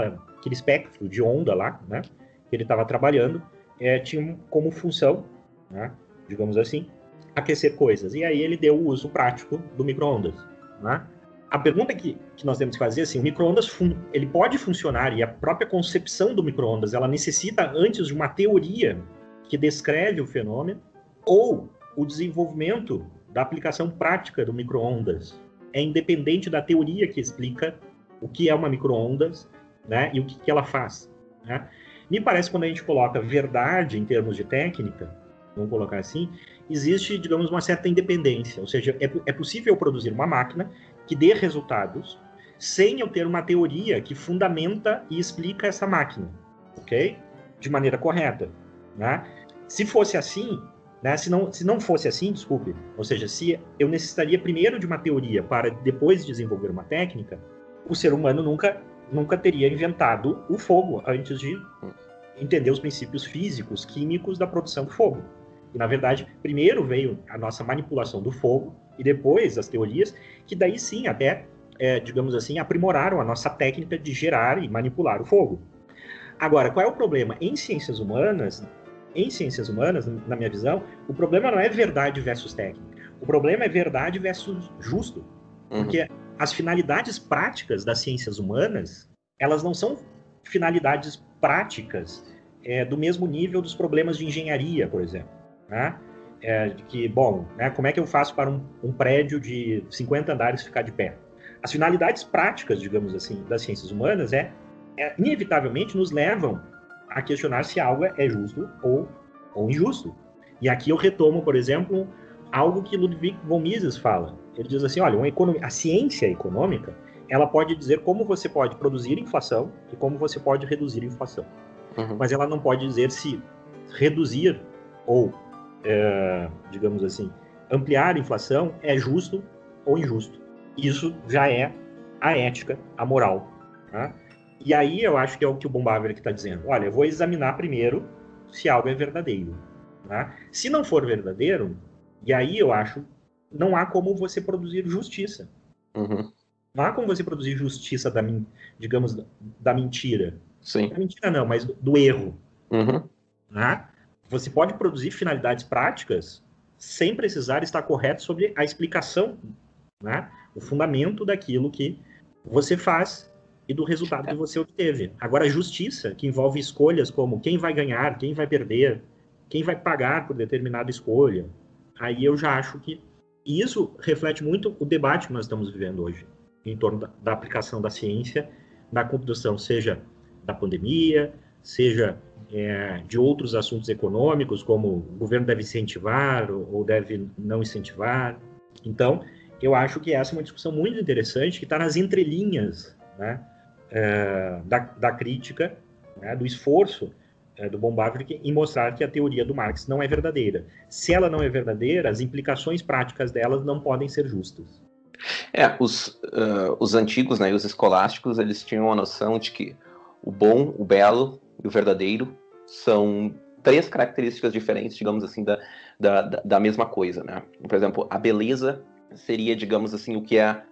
espectro de onda lá, né, que ele estava trabalhando, tinha como função, né, digamos assim, aquecer coisas. E aí ele deu o uso prático do micro-ondas. Né? A pergunta que nós temos que fazer é assim, o micro-ondas ele pode funcionar, e a própria concepção do micro-ondas, ela necessita antes de uma teoria que descreve o fenômeno, ou o desenvolvimento da aplicação prática do micro-ondas é independente da teoria que explica o que é uma micro-ondas, né, e o que ela faz. Né? Me parece que quando a gente coloca verdade em termos de técnica, vamos colocar assim, existe, digamos, uma certa independência, ou seja, é possível produzir uma máquina que dê resultados sem eu ter uma teoria que fundamenta e explica essa máquina, ok? De maneira correta, né? Se fosse assim, né, se não fosse assim, desculpe, ou seja, se eu necessitaria primeiro de uma teoria para depois desenvolver uma técnica, o ser humano nunca teria inventado o fogo antes de entender os princípios físicos, químicos da produção do fogo. E, na verdade, primeiro veio a nossa manipulação do fogo e depois as teorias, que daí sim até, digamos assim, aprimoraram a nossa técnica de gerar e manipular o fogo. Agora, qual é o problema? Em ciências humanas, na minha visão, o problema não é verdade versus técnica. O problema é verdade versus justo. Porque as finalidades práticas das ciências humanas, elas não são finalidades práticas do mesmo nível dos problemas de engenharia, por exemplo. Né? Como é que eu faço para um prédio de 50 andares ficar de pé? As finalidades práticas, digamos assim, das ciências humanas inevitavelmente nos levam a questionar se algo é justo ou injusto. E aqui eu retomo, por exemplo, algo que Ludwig von Mises fala. Ele diz assim, olha, a ciência econômica, ela pode dizer como você pode produzir inflação e como você pode reduzir inflação. Mas ela não pode dizer se reduzir ou, digamos assim, ampliar a inflação é justo ou injusto. Isso já é a ética, a moral. Tá? E aí eu acho que é o que o Bombaver está dizendo. Olha, eu vou examinar primeiro se algo é verdadeiro. Tá? Se não for verdadeiro, e aí eu acho, não há como você produzir justiça. Não há como você produzir justiça digamos, da mentira. Sim. Da mentira não, mas do erro. Tá? Você pode produzir finalidades práticas sem precisar estar correto sobre a explicação, né? O fundamento daquilo que você faz e do resultado que você obteve. Agora, a justiça, que envolve escolhas como quem vai ganhar, quem vai perder, quem vai pagar por determinada escolha, aí eu já acho que isso reflete muito o debate que nós estamos vivendo hoje, em torno da aplicação da ciência, na condução, seja da pandemia, seja de outros assuntos econômicos, como o governo deve incentivar ou deve não incentivar. Então, eu acho que essa é uma discussão muito interessante, que está nas entrelinhas, né, da crítica, né, do esforço do Bombaver em mostrar que a teoria do Marx não é verdadeira. Se ela não é verdadeira, as implicações práticas delas não podem ser justas. Os antigos, né, e os escolásticos, eles tinham a noção de que o bom, o belo e o verdadeiro são três características diferentes, digamos assim, da mesma coisa, né? Por exemplo, a beleza seria, digamos assim, o que é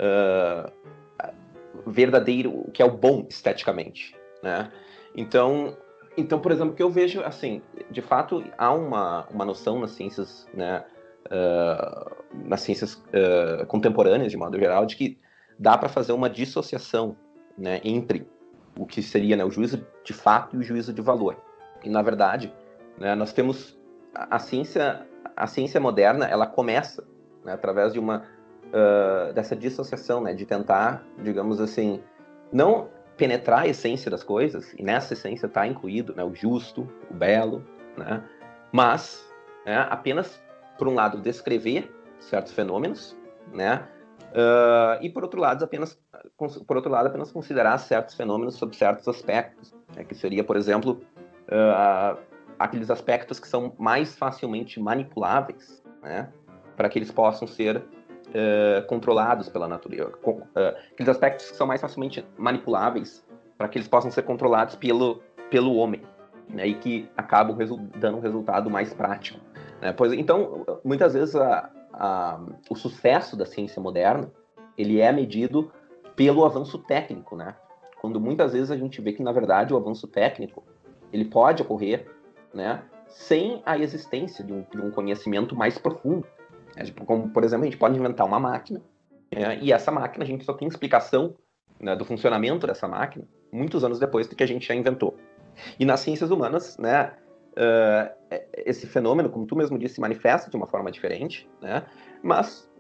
verdadeiro, o que é o bom esteticamente, né? Então, por exemplo, o que eu vejo, assim, de fato, há uma noção nas ciências, né, nas ciências contemporâneas, de modo geral, de que dá para fazer uma dissociação, né, entre o que seria, né, o juízo de fato e o juízo de valor. E, na verdade, né, nós temos a ciência moderna, ela começa, né, através de dessa dissociação, né, de tentar, digamos assim, não penetrar a essência das coisas, e nessa essência está incluído, né, o justo, o belo, né, mas, né, apenas, por um lado, descrever certos fenômenos, né, e por outro lado apenas considerar certos fenômenos sob certos aspectos, né, que seria, por exemplo, aqueles aspectos que são mais facilmente manipuláveis, né, para que eles possam ser controlados pela natureza, aqueles aspectos que são mais facilmente manipuláveis para que eles possam ser controlados pelo homem, né, e que acabam dando um resultado mais prático, né? Então, muitas vezes o sucesso da ciência moderna, ele é medido pelo avanço técnico, né? Quando muitas vezes a gente vê que, na verdade, o avanço técnico, ele pode ocorrer, né, sem a existência de um conhecimento mais profundo. Como, por exemplo, a gente pode inventar uma máquina, e essa máquina a gente só tem explicação, né, do funcionamento dessa máquina muitos anos depois do que a gente já inventou. E nas ciências humanas, né, esse fenômeno, como tu mesmo disse, se manifesta de uma forma diferente, né, mas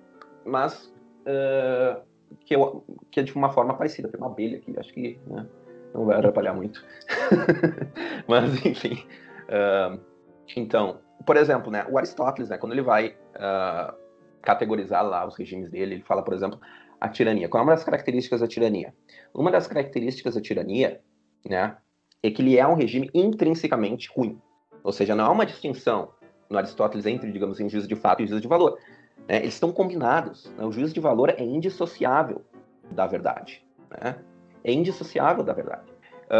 que é de uma forma parecida. Tem uma abelha aqui, acho que, né, não vai atrapalhar muito. Mas, enfim. Então, por exemplo, né, o Aristóteles, né, quando ele vai categorizar lá os regimes dele, ele fala, por exemplo, a tirania. Qual é uma das características da tirania? Uma das características da tirania, né, é que ele é um regime intrinsecamente ruim. Ou seja, não há uma distinção no Aristóteles entre, digamos assim, juízo de fato e juízo de valor. Né? Eles estão combinados. Né? O juízo de valor é indissociável da verdade. Né? É indissociável da verdade.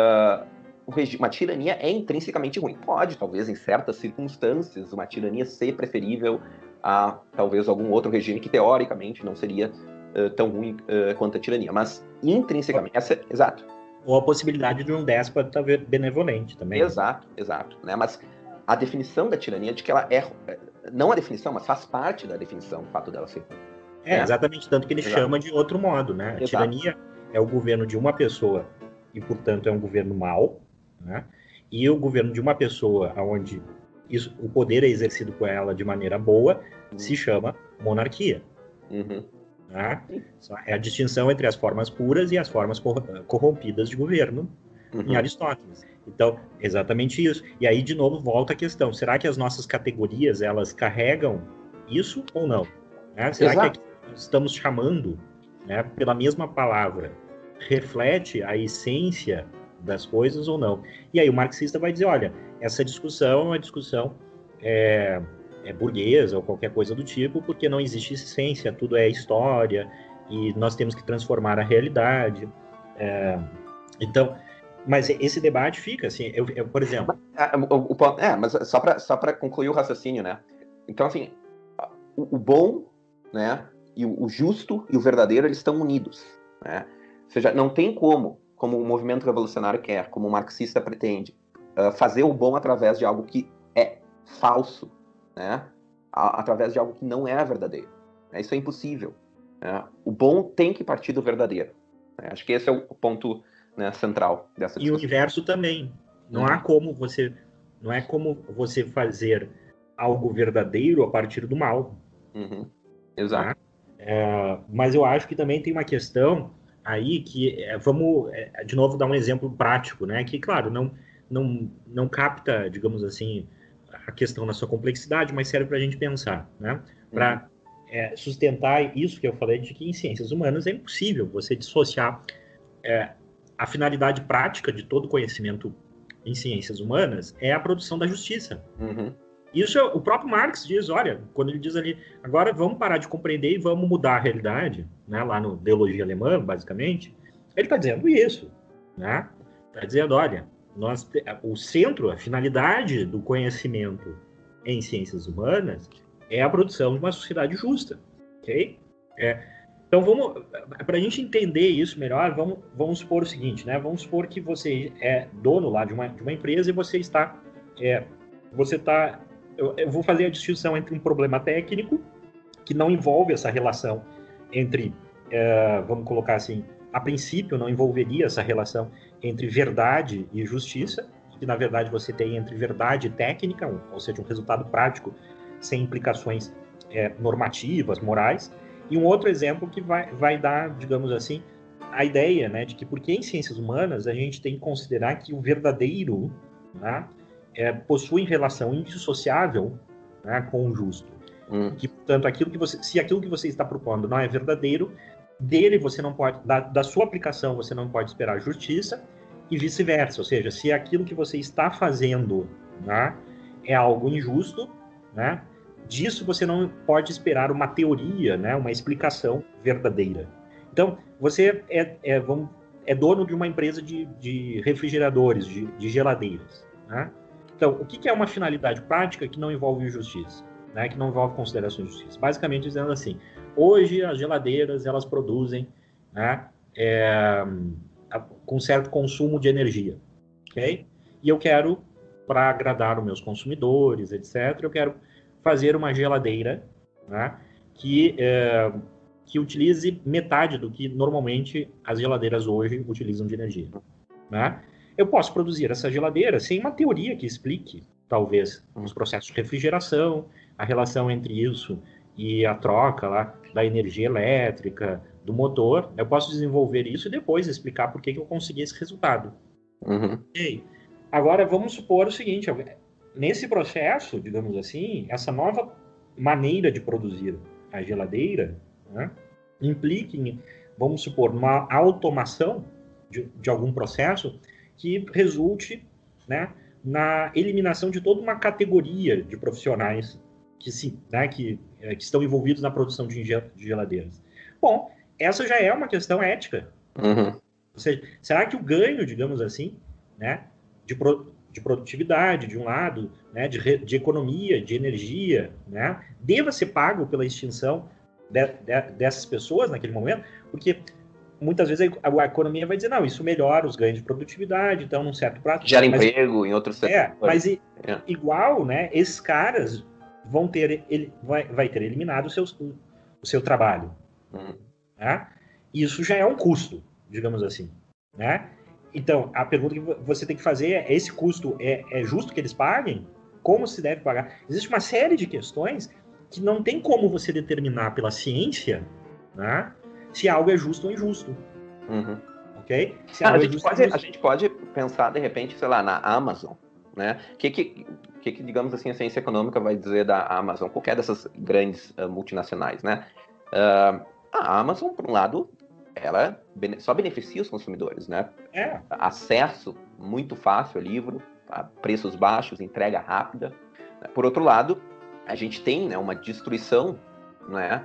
Uma tirania é intrinsecamente ruim. Pode, talvez, em certas circunstâncias, uma tirania ser preferível a, talvez, algum outro regime que, teoricamente, não seria tão ruim quanto a tirania. Mas, intrinsecamente... Exato. Ou a possibilidade de um déspota benevolente também. Exato. Né? Mas a definição da tirania, de que ela é... Não a definição, mas faz parte da definição, o fato dela ser ruim. Né? Exatamente, tanto que ele chama de outro modo, né? A tirania é o governo de uma pessoa e, portanto, é um governo mau, né? E o governo de uma pessoa onde o poder é exercido com ela de maneira boa se chama monarquia. Né? É a distinção entre as formas puras e as formas corrompidas de governo em Aristóteles. Então, exatamente isso. E aí, de novo, volta a questão. Será que as nossas categorias, elas carregam isso ou não? Né? Será que aqui estamos chamando, né, pela mesma palavra, reflete a essência das coisas ou não? E aí o marxista vai dizer, olha, essa discussão é uma discussão burguesa ou qualquer coisa do tipo, porque não existe essência, tudo é história, e nós temos que transformar a realidade. Então, mas esse debate fica assim, eu por exemplo... Mas só para concluir o raciocínio, né? Então, assim, o bom, né, e o justo e o verdadeiro, eles estão unidos, né? Ou seja, não tem como o movimento revolucionário quer, como o marxista pretende, fazer o bom através de algo que é falso, né? Através de algo que não é verdadeiro. Isso é impossível. Né? O bom tem que partir do verdadeiro. Né? Acho que esse é o ponto, né, central dessa discussão. E o inverso também. Não é como você fazer algo verdadeiro a partir do mal. Exato. Né? Mas eu acho que também tem uma questão aí que vamos de novo dar um exemplo prático, né? Que claro não capta, digamos assim, a questão na sua complexidade, mas serve para a gente pensar, né? Para sustentar isso que eu falei de que em ciências humanas é impossível você dissociar a finalidade prática de todo conhecimento em ciências humanas é a produção da justiça. Isso o próprio Marx diz, olha, quando ele diz ali, agora vamos parar de compreender e vamos mudar a realidade, né, lá no Ideologia Alemã, basicamente, ele está dizendo isso, né? Está dizendo, olha, o centro, a finalidade do conhecimento em ciências humanas é a produção de uma sociedade justa, ok? Então, para a gente entender isso melhor, vamos supor o seguinte, né? Vamos supor que você é dono lá de uma empresa e você está... Eu vou fazer a distinção entre um problema técnico, que não envolve essa relação entre, vamos colocar assim, a princípio não envolveria essa relação entre verdade e justiça, que na verdade você tem entre verdade e técnica, ou seja, um resultado prático sem implicações normativas, morais. E um outro exemplo que vai dar, digamos assim, a ideia, né, de que porque em ciências humanas a gente tem que considerar que o verdadeiro, né, possui relação indissociável, né, com o justo. Que, portanto, se aquilo que você está propondo não é verdadeiro, dele você não pode, da sua aplicação você não pode esperar justiça, e vice-versa. Ou seja, se aquilo que você está fazendo, né, é algo injusto, né, disso você não pode esperar uma teoria, né, uma explicação verdadeira. Então, você é dono de uma empresa de refrigeradores, de geladeiras, né? Então, o que é uma finalidade prática que não envolve injustiça, né, que não envolve considerações de justiça? Basicamente dizendo assim, hoje as geladeiras elas produzem, né, com certo consumo de energia, ok? E eu quero, para agradar os meus consumidores, etc., eu quero fazer uma geladeira, né, que utilize metade do que normalmente as geladeiras hoje utilizam de energia, né? Eu posso produzir essa geladeira sem uma teoria que explique, talvez, os processos de refrigeração, a relação entre isso e a troca lá da energia elétrica, do motor. Eu posso desenvolver isso e depois explicar por que eu consegui esse resultado. Okay. Agora, vamos supor o seguinte, nesse processo, digamos assim, essa nova maneira de produzir a geladeira, né, implique, vamos supor, numa automação de algum processo que resulte, né, na eliminação de toda uma categoria de profissionais que estão envolvidos na produção de geladeiras. Bom, essa já é uma questão ética. Ou seja, será que o ganho, digamos assim, né, de produtividade, de um lado, né, de economia, de energia, né, deva ser pago pela extinção dessas pessoas naquele momento? Porque muitas vezes a economia vai dizer, não, isso melhora os ganhos de produtividade, então, num certo prazo... Gera emprego em outros setores. Mas igual, né, esses caras vai ter eliminado o seu trabalho. Né? Isso já é um custo, digamos assim. Né? Então, a pergunta que você tem que fazer é, esse custo é justo que eles paguem? Como se deve pagar? Existe uma série de questões que não tem como você determinar pela ciência, né, se algo é justo ou injusto. Ok? A gente pode pensar, de repente, sei lá, na Amazon. Né? O que, digamos assim, a ciência econômica vai dizer da Amazon? Qualquer dessas grandes multinacionais, né? A Amazon, por um lado, ela só beneficia os consumidores, né? Acesso muito fácil ao livro, a preços baixos, entrega rápida. Por outro lado, a gente tem, né, uma destruição, né,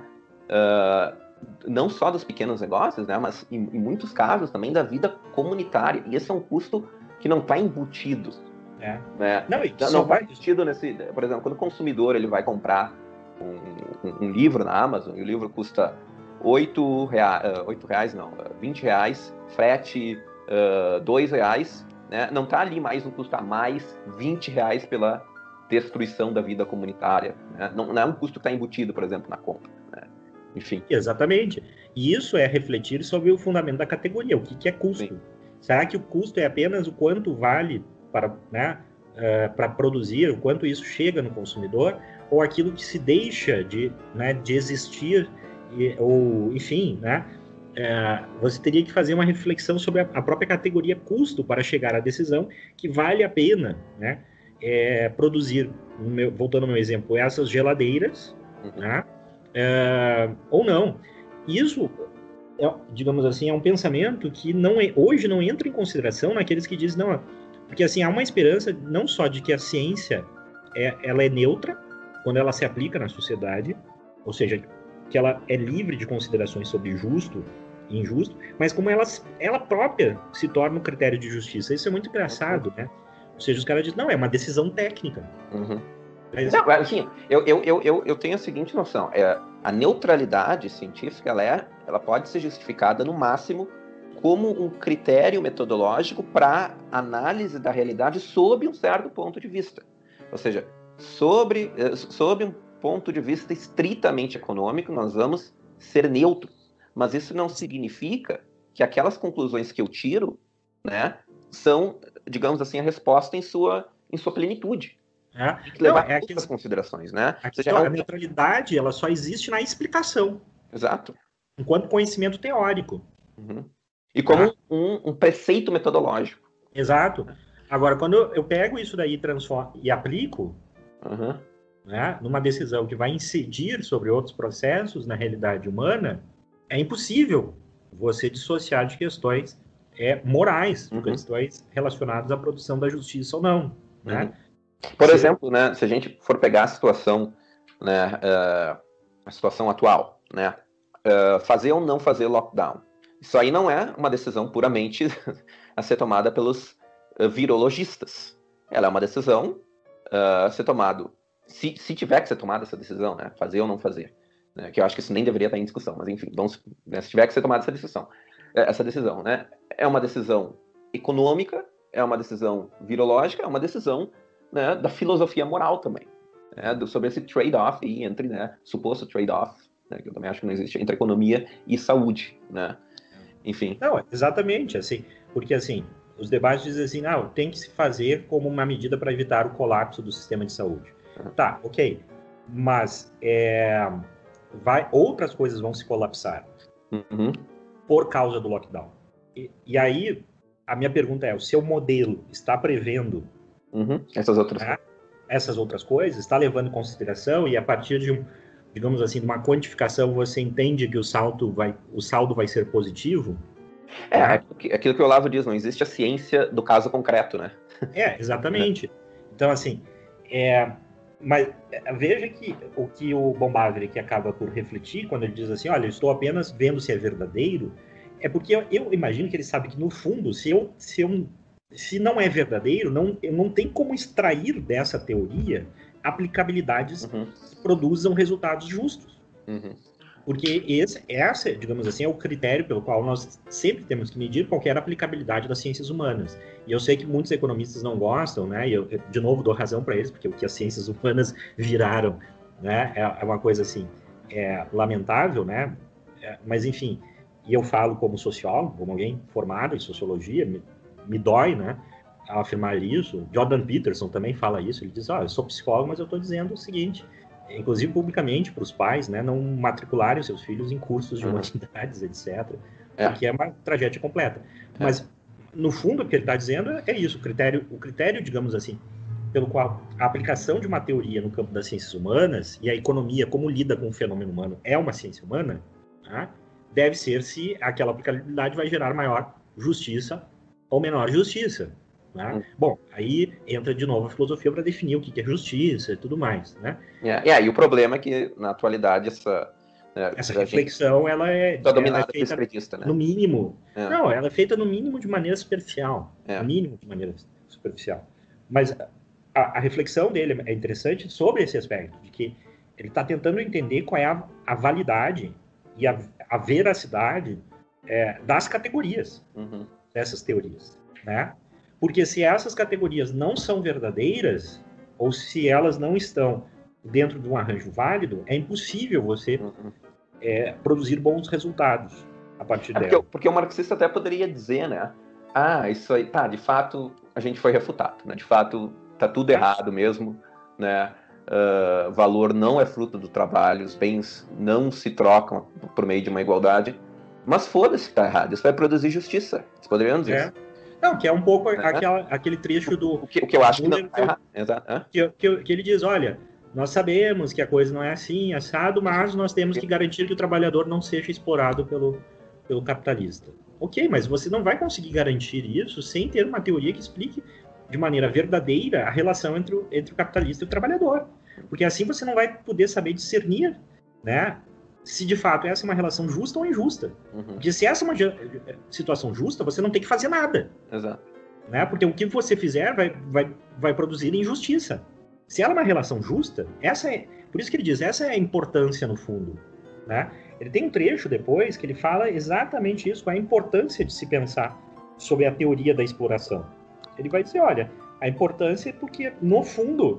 não só dos pequenos negócios, né, mas em muitos casos também da vida comunitária. E esse é um custo que não está embutido. Né? Não está embutido nesse... Por exemplo, quando o consumidor ele vai comprar um livro na Amazon, e o livro custa R$20, frete R$2, né? Não está ali mais um custo a mais, R$20 pela destruição da vida comunitária. Né? Não é um custo que está embutido, por exemplo, na compra. Né? Enfim. Exatamente. E isso é refletir sobre o fundamento da categoria. O que é custo? Sim. Será que o custo é apenas o quanto vale para produzir, o quanto isso chega no consumidor, ou aquilo que se deixa de existir, ou enfim, né, você teria que fazer uma reflexão sobre a própria categoria custo para chegar à decisão que vale a pena, né, produzir, voltando ao meu exemplo, essas geladeiras, né, ou não. Isso, digamos assim, é um pensamento que hoje não entra em consideração naqueles que dizem, não, porque assim, há uma esperança não só de que a ciência ela é neutra quando ela se aplica na sociedade, ou seja, que ela é livre de considerações sobre justo e injusto, mas como ela própria se torna um critério de justiça. Isso é muito engraçado, né? Ou seja, os caras dizem, não, é uma decisão técnica. Mas... Não, assim, eu tenho a seguinte noção, a neutralidade científica ela pode ser justificada no máximo como um critério metodológico para análise da realidade sob um certo ponto de vista. Ou seja, sob um ponto de vista estritamente econômico, nós vamos ser neutros. Mas isso não significa que aquelas conclusões que eu tiro, né, são, digamos assim, a resposta em sua plenitude. Tem que levar outras considerações, né? A neutralidade, ela só existe na explicação. Exato. Enquanto conhecimento teórico. Uhum. E como um preceito metodológico. Exato. Agora, quando eu pego isso daí e aplico, né, numa decisão que vai incidir sobre outros processos na realidade humana, é impossível você dissociar de questões morais, questões relacionadas à produção da justiça ou não. Né? Por exemplo, né, se a gente for pegar a situação, né, a situação atual, né, fazer ou não fazer lockdown, isso aí não é uma decisão puramente a ser tomada pelos virologistas. Ela é uma decisão a ser tomada, se tiver que ser tomada essa decisão, né, fazer ou não fazer, né, que eu acho que isso nem deveria estar em discussão, mas enfim, né, se tiver que ser tomada essa decisão, né, é uma decisão econômica, é uma decisão virológica, é uma decisão, né, da filosofia moral também, né, sobre esse trade-off entre, né, suposto trade-off, né, que eu também acho que não existe, entre economia e saúde, né, enfim. Não, exatamente, assim, porque assim, os debates dizem assim, tem que se fazer como uma medida para evitar o colapso do sistema de saúde. Tá, ok, mas outras coisas vão se colapsar por causa do lockdown. E aí, a minha pergunta é, o seu modelo está prevendo essas outras coisas? Está levando em consideração e a partir de digamos assim, de uma quantificação, você entende que o saldo vai ser positivo? Aquilo que o Olavo diz, não existe a ciência do caso concreto, né? Exatamente. Então, assim, mas veja que o que o Bombardier que acaba por refletir, quando ele diz assim, olha, eu estou apenas vendo se é verdadeiro, é porque eu imagino que ele sabe que, no fundo, se não é verdadeiro, não tem como extrair dessa teoria aplicabilidades que produzam resultados justos. Porque esse, digamos assim, é o critério pelo qual nós sempre temos que medir qualquer aplicabilidade das ciências humanas. E eu sei que muitos economistas não gostam, né? E eu de novo, dou razão para eles, porque o que as ciências humanas viraram, né, é uma coisa, assim, lamentável, né? Mas, enfim, e eu falo como sociólogo, como alguém formado em sociologia, me dói, né, ao afirmar isso. Jordan Peterson também fala isso. Ele diz, eu sou psicólogo, mas eu estou dizendo o seguinte, inclusive publicamente para os pais, né, não matricularem seus filhos em cursos de humanidades, etc., porque é uma tragédia completa. Mas, no fundo, o que ele está dizendo é isso, o critério, digamos assim, pelo qual a aplicação de uma teoria no campo das ciências humanas e a economia, como lida com o fenômeno humano, é uma ciência humana, tá? Deve ser se aquela aplicabilidade vai gerar maior justiça ou menor justiça. Né? Bom, aí entra de novo a filosofia para definir o que é justiça e tudo mais. Né? E o problema é que, na atualidade, essa reflexão ela é dominada feita esquerdista, né? no mínimo. Não, ela é feita no mínimo de maneira superficial. No mínimo de maneira superficial. Mas a reflexão dele é interessante sobre esse aspecto, de que ele está tentando entender qual é a validade e a veracidade das categorias dessas teorias. Né? Porque se essas categorias não são verdadeiras, ou se elas não estão dentro de um arranjo válido, é impossível você produzir bons resultados a partir dela. Porque o marxista até poderia dizer, né? Isso aí, de fato, a gente foi refutado, né? De fato, tá tudo errado mesmo, né? Valor não é fruto do trabalho, os bens não se trocam por meio de uma igualdade, mas foda-se que tá errado, isso vai produzir justiça. Vocês poderiam dizer isso. Não, que é um pouco aquele trecho do... O que eu acho que não está errado. Exato. Que ele diz, olha, nós sabemos que a coisa não é assim, assado, mas nós temos que garantir que o trabalhador não seja explorado pelo capitalista. Ok, mas você não vai conseguir garantir isso sem ter uma teoria que explique de maneira verdadeira a relação entre o capitalista e o trabalhador. Porque assim você não vai poder saber discernir, né, se de fato essa é uma relação justa ou injusta. Porque se essa é uma situação justa, você não tem que fazer nada. Exato. Né? Porque o que você fizer vai produzir injustiça. Se ela é uma relação justa, por isso que ele diz, essa é a importância no fundo. Né? Ele tem um trecho depois que ele fala exatamente isso, a importância de se pensar sobre a teoria da exploração. Ele vai dizer, olha, a importância é porque, no fundo,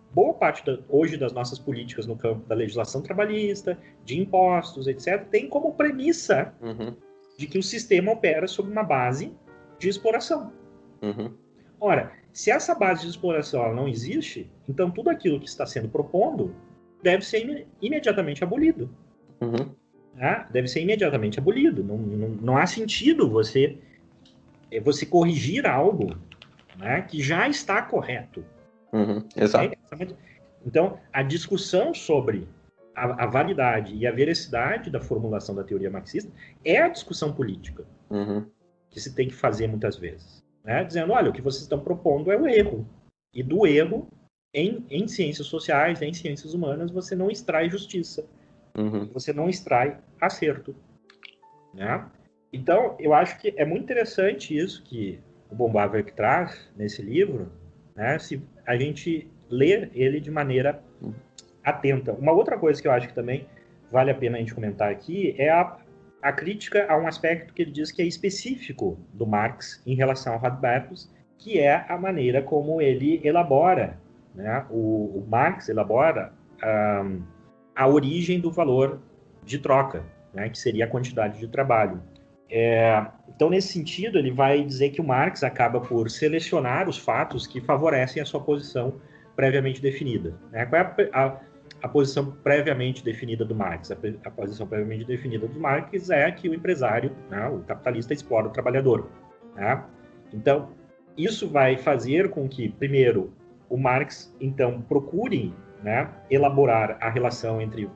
boa parte hoje das nossas políticas no campo da legislação trabalhista, de impostos, etc., tem como premissa de que o sistema opera sob uma base de exploração. Ora, se essa base de exploração ela não existe, então tudo aquilo que está sendo propondo deve ser imediatamente abolido. Deve ser imediatamente abolido. Não há sentido você corrigir algo, né, que já está correto. Exato. Então, a discussão sobre a validade e a veracidade da formulação da teoria marxista é a discussão política que se tem que fazer muitas vezes. Né? Dizendo, olha, o que vocês estão propondo é o erro. E do erro, em ciências sociais, em ciências humanas, você não extrai justiça. Você não extrai acerto. Né? Então, eu acho que é muito interessante isso que o Bombaverk traz nesse livro, né? Se a gente ler ele de maneira atenta. Uma outra coisa que eu acho que também vale a pena a gente comentar aqui é a crítica a um aspecto que ele diz que é específico do Marx em relação ao Radbertus, que é a maneira como ele elabora, né? O Marx elabora a origem do valor de troca, né? Que seria a quantidade de trabalho. Então, nesse sentido, ele vai dizer que o Marx acaba por selecionar os fatos que favorecem a sua posição previamente definida. Né? Qual é a posição previamente definida do Marx? A posição previamente definida do Marx é que o empresário, né, o capitalista, explora o trabalhador. Né? Então, isso vai fazer com que, primeiro, o Marx, então, procure, né, elaborar a relação entre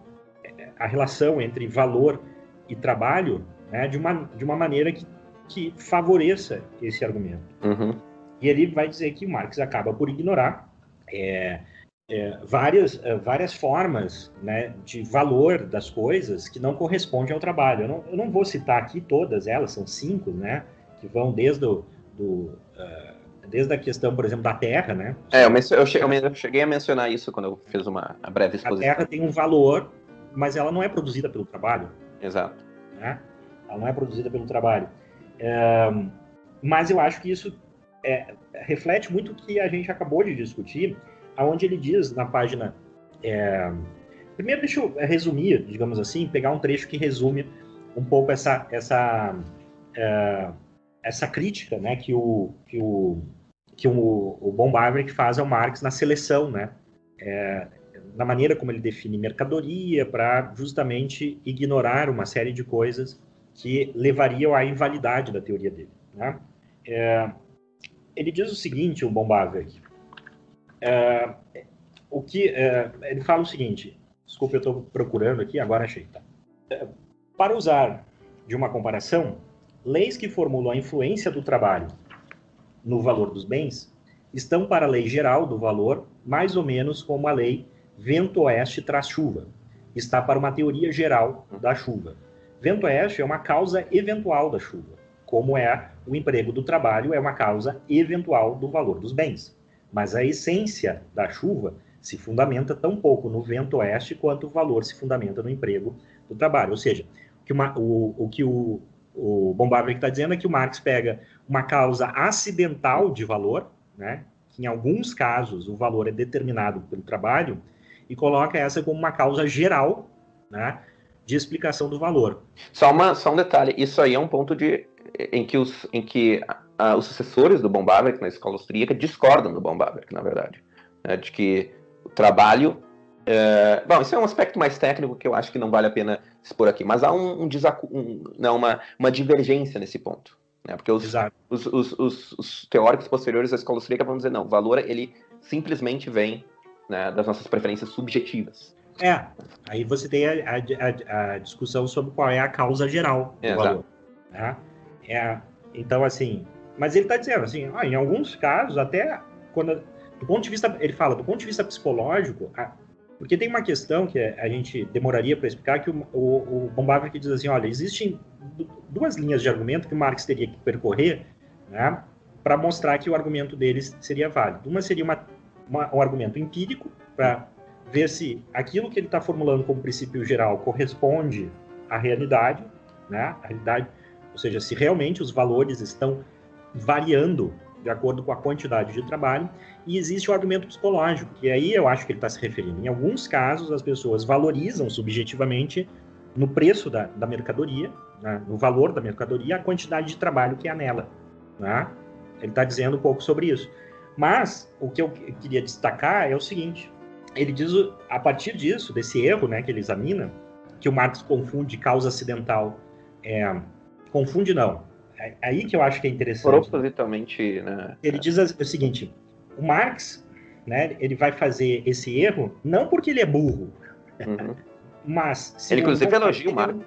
valor e trabalho, né, de uma maneira que favoreça esse argumento. E ele vai dizer que Marx acaba por ignorar várias formas, né, de valor das coisas que não correspondem ao trabalho. Eu não vou citar aqui todas elas, são 5, né, que vão desde a questão, por exemplo, da terra, né? Eu cheguei a mencionar isso quando eu fiz uma breve exposição. A terra tem um valor, mas ela não é produzida pelo trabalho. Exato. Né? Ela não é produzida pelo trabalho. Mas eu acho que isso reflete muito o que a gente acabou de discutir, onde ele diz na página... Primeiro, deixa eu resumir, digamos assim, pegar um trecho que resume um pouco essa crítica, né, que o Bombaverk faz ao Marx na seleção, né, na maneira como ele define mercadoria, para justamente ignorar uma série de coisas que levariam à invalidade da teoria dele. Né? Ele diz o seguinte, o Bombaverk, ele fala o seguinte, desculpa, eu estou procurando aqui, agora achei. Tá? Para usar de uma comparação, leis que formulam a influência do trabalho no valor dos bens estão para a lei geral do valor mais ou menos como a lei vento-oeste traz chuva. Está para uma teoria geral da chuva. Vento-oeste é uma causa eventual da chuva, como o emprego do trabalho é uma causa eventual do valor dos bens. Mas a essência da chuva se fundamenta tão pouco no vento-oeste quanto o valor se fundamenta no emprego do trabalho. Ou seja, o que o Bombaverk está dizendo é que o Marx pega uma causa acidental de valor, né, que em alguns casos o valor é determinado pelo trabalho, e coloca essa como uma causa geral, né, de explicação do valor. Só um detalhe, isso aí é um ponto em que os sucessores do Bombaverk na escola austríaca discordam do Bombaverk, na verdade. Né, de que o trabalho... bom, isso é um aspecto mais técnico que eu acho que não vale a pena expor aqui, mas há uma divergência nesse ponto. Né, porque os teóricos posteriores à escola austríaca vão dizer, não, o valor ele simplesmente vem, né, das nossas preferências subjetivas. Aí você tem a discussão sobre qual é a causa geral do valor. Né? Então, assim, mas ele está dizendo assim, em alguns casos, até quando, do ponto de vista, ele fala, do ponto de vista psicológico, porque tem uma questão que a gente demoraria para explicar, que o Bombaverk diz assim, olha, existem 2 linhas de argumento que o Marx teria que percorrer, né, para mostrar que o argumento deles seria válido. Uma seria um argumento empírico, para ver se aquilo que ele está formulando como princípio geral corresponde à realidade, né, ou seja, se realmente os valores estão variando de acordo com a quantidade de trabalho, e existe o argumento psicológico, que aí eu acho que ele está se referindo. Em alguns casos, as pessoas valorizam subjetivamente no preço da mercadoria, né, no valor da mercadoria, a quantidade de trabalho que há nela. Né? Ele está dizendo um pouco sobre isso. Mas o que eu queria destacar é o seguinte, ele diz, a partir disso, desse erro, né, que ele examina, que o Marx confunde causa acidental, confunde não, é aí que eu acho que é interessante. Propositalmente, né? Ele diz o seguinte, o Marx, né, ele vai fazer esse erro não porque ele é burro, mas ele inclusive elogia o Marx,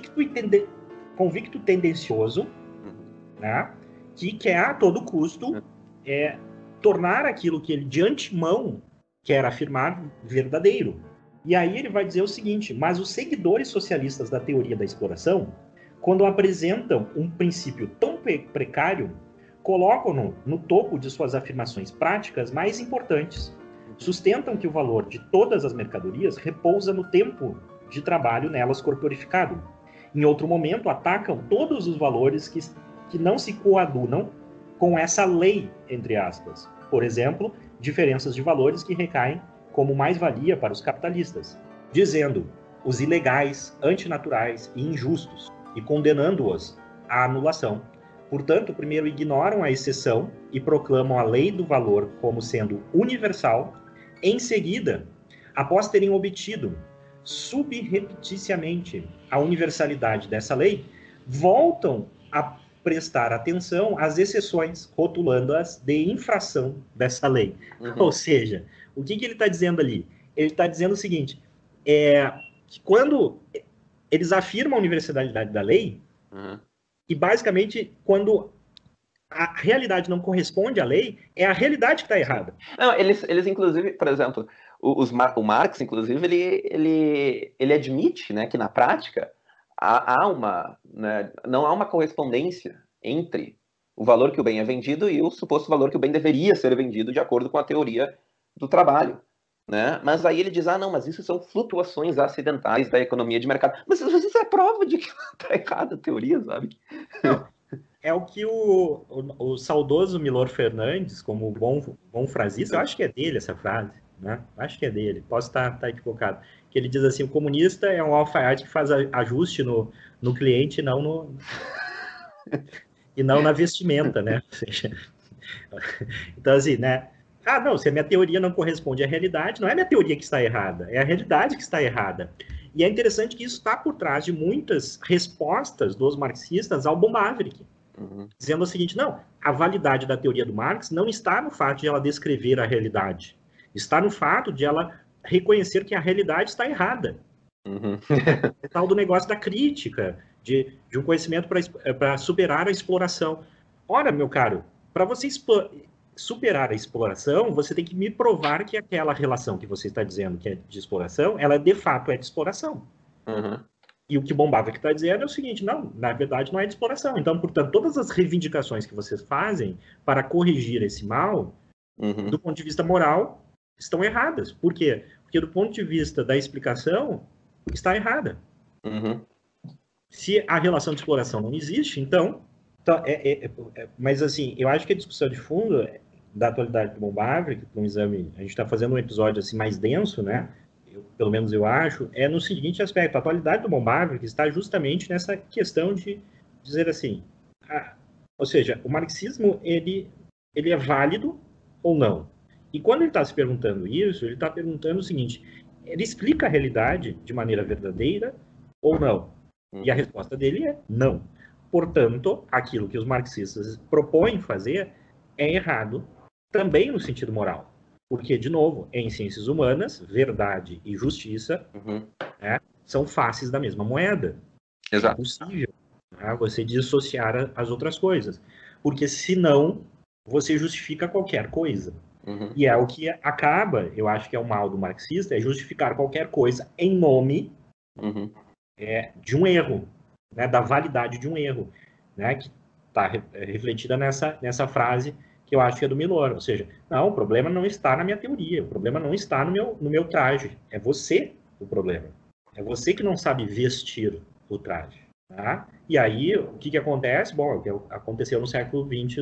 convicto tendencioso, né, que quer a todo custo tornar aquilo que ele de antemão quer afirmar verdadeiro. E aí ele vai dizer o seguinte, mas os seguidores socialistas da teoria da exploração, quando apresentam um princípio tão precário, colocam-no no topo de suas afirmações práticas mais importantes. Sustentam que o valor de todas as mercadorias repousa no tempo de trabalho nelas corporificado. Em outro momento, atacam todos os valores que não se coadunam com essa lei, entre aspas. Por exemplo, diferenças de valores que recaem como mais-valia para os capitalistas, dizendo os ilegais, antinaturais e injustos, e condenando-os à anulação. Portanto, primeiro ignoram a exceção e proclamam a lei do valor como sendo universal. Em seguida, após terem obtido subrepticiamente a universalidade dessa lei, voltam a prestar atenção às exceções, rotulando-as de infração dessa lei. Ou seja, o que ele está dizendo ali? Ele está dizendo o seguinte, que quando eles afirmam a universalidade da lei, e basicamente, quando a realidade não corresponde à lei, é a realidade que está errada. Não, eles inclusive, por exemplo, o Marx, inclusive, ele admite, né, que na prática não há uma correspondência entre o valor que o bem é vendido e o suposto valor que o bem deveria ser vendido de acordo com a teoria do trabalho. Né? Mas aí ele diz, não, mas isso são flutuações acidentais da economia de mercado. Mas isso é prova de que está errada a teoria, sabe? Não, é o que o saudoso Milor Fernandes, como bom frasista, eu acho que é dele essa frase, né? Acho que é dele, posso estar equivocado. Que ele diz assim, o comunista é um alfaiate que faz ajuste no cliente e não na vestimenta, né? Ou seja, então assim, né? Não, se a minha teoria não corresponde à realidade, não é a minha teoria que está errada, é a realidade que está errada. E é interessante que isso está por trás de muitas respostas dos marxistas ao Von Maverick, dizendo o seguinte, não, a validade da teoria do Marx não está no fato de ela descrever a realidade, está no fato de ela reconhecer que a realidade está errada. É tal do negócio da crítica, de um conhecimento para superar a exploração. Ora, meu caro, para você superar a exploração, você tem que me provar que aquela relação que você está dizendo que é de exploração, ela de fato é de exploração. E o que Von Maverick está dizendo é o seguinte, não, na verdade não é de exploração. Então, portanto, todas as reivindicações que vocês fazem para corrigir esse mal, do ponto de vista moral, estão erradas. Por quê? Porque do ponto de vista da explicação, está errada. Se a relação de exploração não existe, então mas assim, eu acho que a discussão de fundo da atualidade do Von Maverick, para um exame, a gente está fazendo um episódio assim mais denso, né? Pelo menos eu acho, é no seguinte aspecto, a atualidade do Von Maverick está justamente nessa questão de dizer assim, ou seja, o marxismo, ele é válido ou não? E quando ele está se perguntando isso, ele está perguntando o seguinte, ele explica a realidade de maneira verdadeira ou não? E a resposta dele é não. Portanto, aquilo que os marxistas propõem fazer é errado também no sentido moral. Porque, de novo, em ciências humanas, verdade e justiça são faces da mesma moeda. Exato. É possível você dissociar as outras coisas. Porque, senão, você justifica qualquer coisa. E é o que acaba, eu acho que é o mal do marxista, é justificar qualquer coisa em nome de um erro, né, da validade de um erro, né, que está refletida nessa frase que eu acho que é do Milor, ou seja, não, o problema não está na minha teoria, o problema não está no meu traje, é você o problema, é você que não sabe vestir o traje, tá? E aí, o que acontece? Bom, o que aconteceu no século XX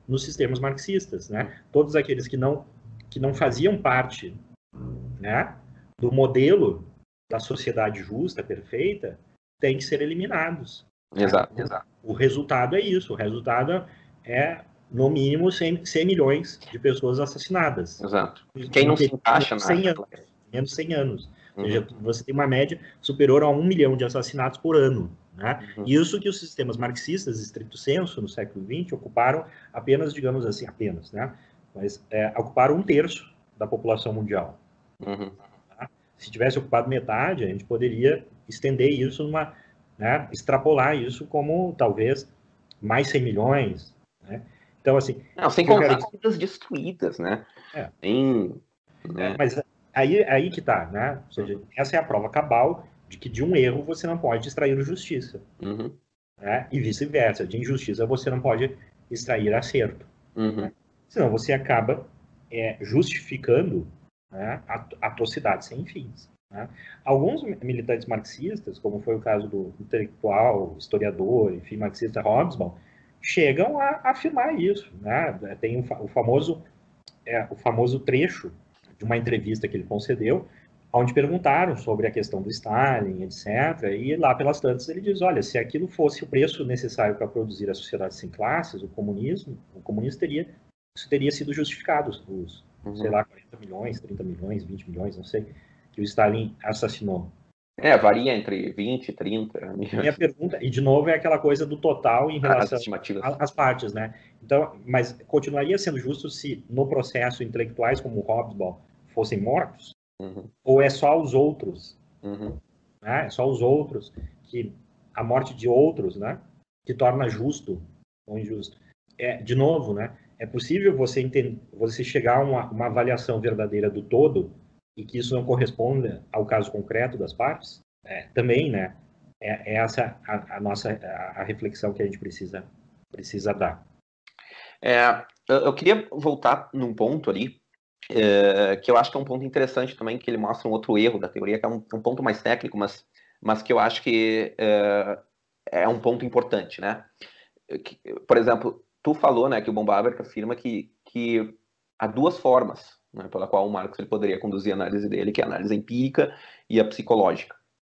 nos sistemas marxistas, né? Todos aqueles que não faziam parte, né, do modelo da sociedade justa, perfeita, têm que ser eliminados. Exato. O resultado é isso. O resultado é, no mínimo, 100 milhões de pessoas assassinadas. Exato. Quem não se encaixa na... 100 anos, menos 100 anos. Uhum. Ou seja, você tem uma média superior a 1 milhão de assassinatos por ano. Né? Uhum. Isso que os sistemas marxistas, estricto senso, no século XX, ocuparam apenas, digamos assim, né? Mas ocuparam 1/3 da população mundial. Uhum. Tá? Se tivesse ocupado metade, a gente poderia estender isso né, extrapolar isso como talvez mais 100 milhões. Né? Então, assim. Não, sem contar as vidas destruídas, né? Mas aí que tá, né? Ou seja, essa é a prova cabal de que de um erro você não pode extrair justiça. Uhum. Né? E vice-versa. De injustiça você não pode extrair acerto. Uhum. Né? Senão você acaba justificando, né, atrocidades sem fins. Né? Alguns militantes marxistas, como foi o caso do intelectual, historiador, enfim, marxista Hobsbawm, chegam a afirmar isso. Né? Tem o famoso trecho de uma entrevista que ele concedeu, onde perguntaram sobre a questão do Stalin, etc. E lá pelas tantas ele diz, olha, se aquilo fosse o preço necessário para produzir a sociedade sem classes, o comunismo teria sido justificado, sei lá, 40 milhões, 30 milhões, 20 milhões, não sei, que o Stalin assassinou. Varia entre 20 e 30 milhões. Minha pergunta, e de novo, é aquela coisa do total em relação às partes, né? Então, mas continuaria sendo justo se no processo intelectuais como o Hobsbawm fossem mortos? Uhum. Ou é só os outros? Uhum. Né? É só os outros, que a morte de outros, né? Que torna justo ou injusto. De novo, né? É possível você chegar a uma avaliação verdadeira do todo e que isso não corresponda ao caso concreto das partes? Também, né? Essa a reflexão que a gente precisa dar. Eu queria voltar num ponto ali, que eu acho que é um ponto interessante também, que ele mostra um outro erro da teoria, que é um ponto mais técnico, mas que eu acho que é um ponto importante, né? Por exemplo, tu falou, né, que o von Bawerk afirma que há duas formas, né, pela qual o Marx ele poderia conduzir a análise dele, que é a análise empírica e a psicológica.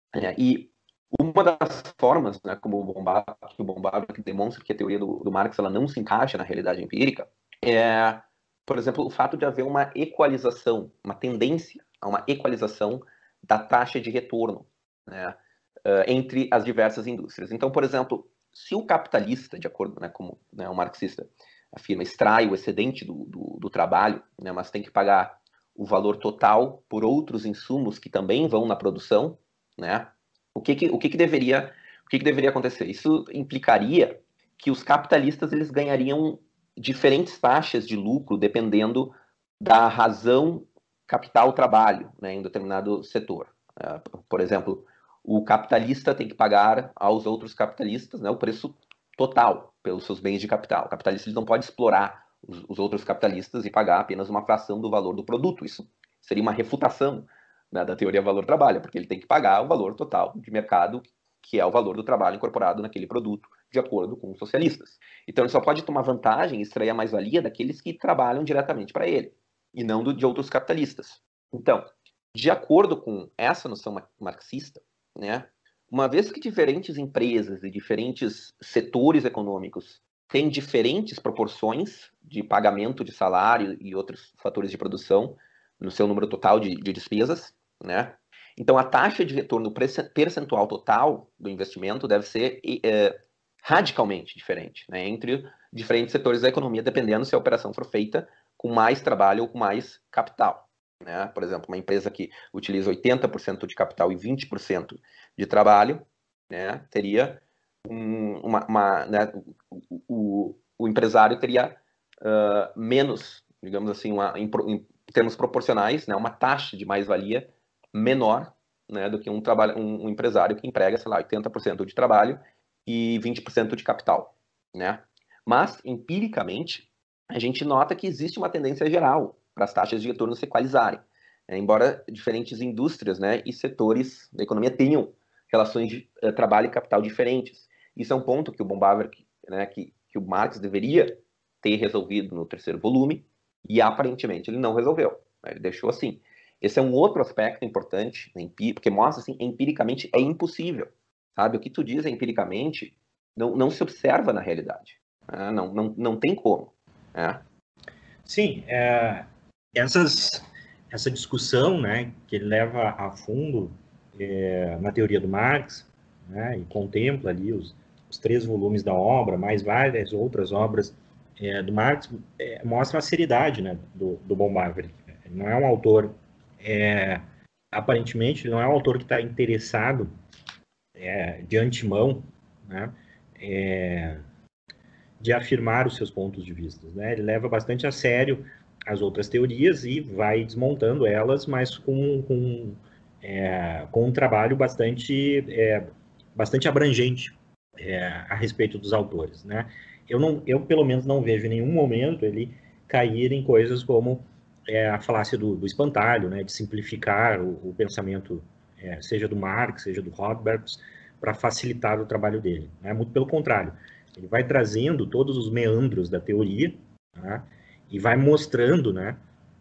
E uma das formas, né, como o von Bawerk demonstra que a teoria do Marx ela não se encaixa na realidade empírica, é, por exemplo, o fato de haver uma equalização, uma tendência a uma equalização da taxa de retorno, né, entre as diversas indústrias. Então, por exemplo, se o capitalista, de acordo, né, como, né, o marxista afirma, extrai o excedente do trabalho, né, mas tem que pagar o valor total por outros insumos que também vão na produção, né, o que deveria acontecer? Isso implicaria que os capitalistas eles ganhariam diferentes taxas de lucro dependendo da razão capital-trabalho, né, em um determinado setor. Por exemplo, o capitalista tem que pagar aos outros capitalistas, né, o preço total pelos seus bens de capital. O capitalista não pode explorar os outros capitalistas e pagar apenas uma fração do valor do produto. Isso seria uma refutação, né, da teoria valor-trabalho, porque ele tem que pagar o valor total de mercado, que é o valor do trabalho incorporado naquele produto, de acordo com os socialistas. Então ele só pode tomar vantagem e extrair a mais-valia daqueles que trabalham diretamente para ele, e não de outros capitalistas. Então, de acordo com essa noção marxista, né, uma vez que diferentes empresas e diferentes setores econômicos têm diferentes proporções de pagamento de salário e outros fatores de produção no seu número total de despesas, né? Então, a taxa de retorno percentual total do investimento deve ser radicalmente diferente, né, entre diferentes setores da economia, dependendo se a operação for feita com mais trabalho ou com mais capital. Né? Por exemplo, uma empresa que utiliza 80% de capital e 20% de trabalho, né, teria né, o empresário teria menos, digamos assim, em termos proporcionais, né, uma taxa de mais-valia menor, né, do que um empresário que emprega, sei lá, 80% de trabalho e 20% de capital. Né? Mas, empiricamente, a gente nota que existe uma tendência geral para as taxas de retorno se equalizarem. Embora diferentes indústrias, né, e setores da economia tenham relações de trabalho e capital diferentes. Isso é um ponto que o von Bawerk, né, que o Marx deveria ter resolvido no terceiro volume, e aparentemente ele não resolveu. Ele deixou assim. Esse é um outro aspecto importante, porque mostra assim, empiricamente é impossível. Sabe? O que tu diz empiricamente não se observa na realidade. Não tem como. Sim, essa discussão, né, que ele leva a fundo na teoria do Marx, né, e contempla ali os 3 volumes da obra, mais várias outras obras do Marx, mostra a seriedade, né, do von Bavarick. Ele não é um autor, aparentemente, ele não é um autor que está interessado de antemão, né, de afirmar os seus pontos de vista, né? Ele leva bastante a sério as outras teorias e vai desmontando elas, mas com um trabalho bastante abrangente a respeito dos autores, né? Eu pelo menos não vejo em nenhum momento ele cair em coisas como a falácia do espantalho, né? De simplificar o pensamento, seja do Marx, seja do Rothbard, para facilitar o trabalho dele, né? Muito pelo contrário. Ele vai trazendo todos os meandros da teoria, né, e vai mostrando, né,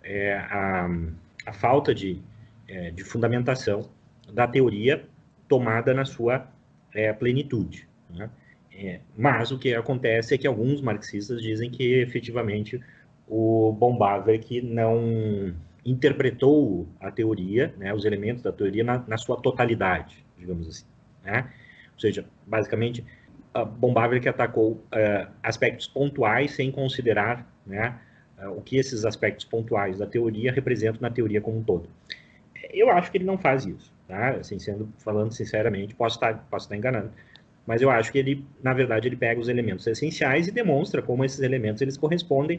a falta de fundamentação da teoria tomada na sua plenitude. Né? Mas o que acontece é que alguns marxistas dizem que efetivamente o von Bavarick não interpretou a teoria, né, os elementos da teoria na sua totalidade, digamos assim. Né? Ou seja, basicamente, von Bavarick atacou aspectos pontuais sem considerar, né, o que esses aspectos pontuais da teoria representam na teoria como um todo. Eu acho que ele não faz isso, tá? Assim, falando sinceramente, posso estar enganando, mas eu acho que ele, na verdade, ele pega os elementos essenciais e demonstra como esses elementos eles correspondem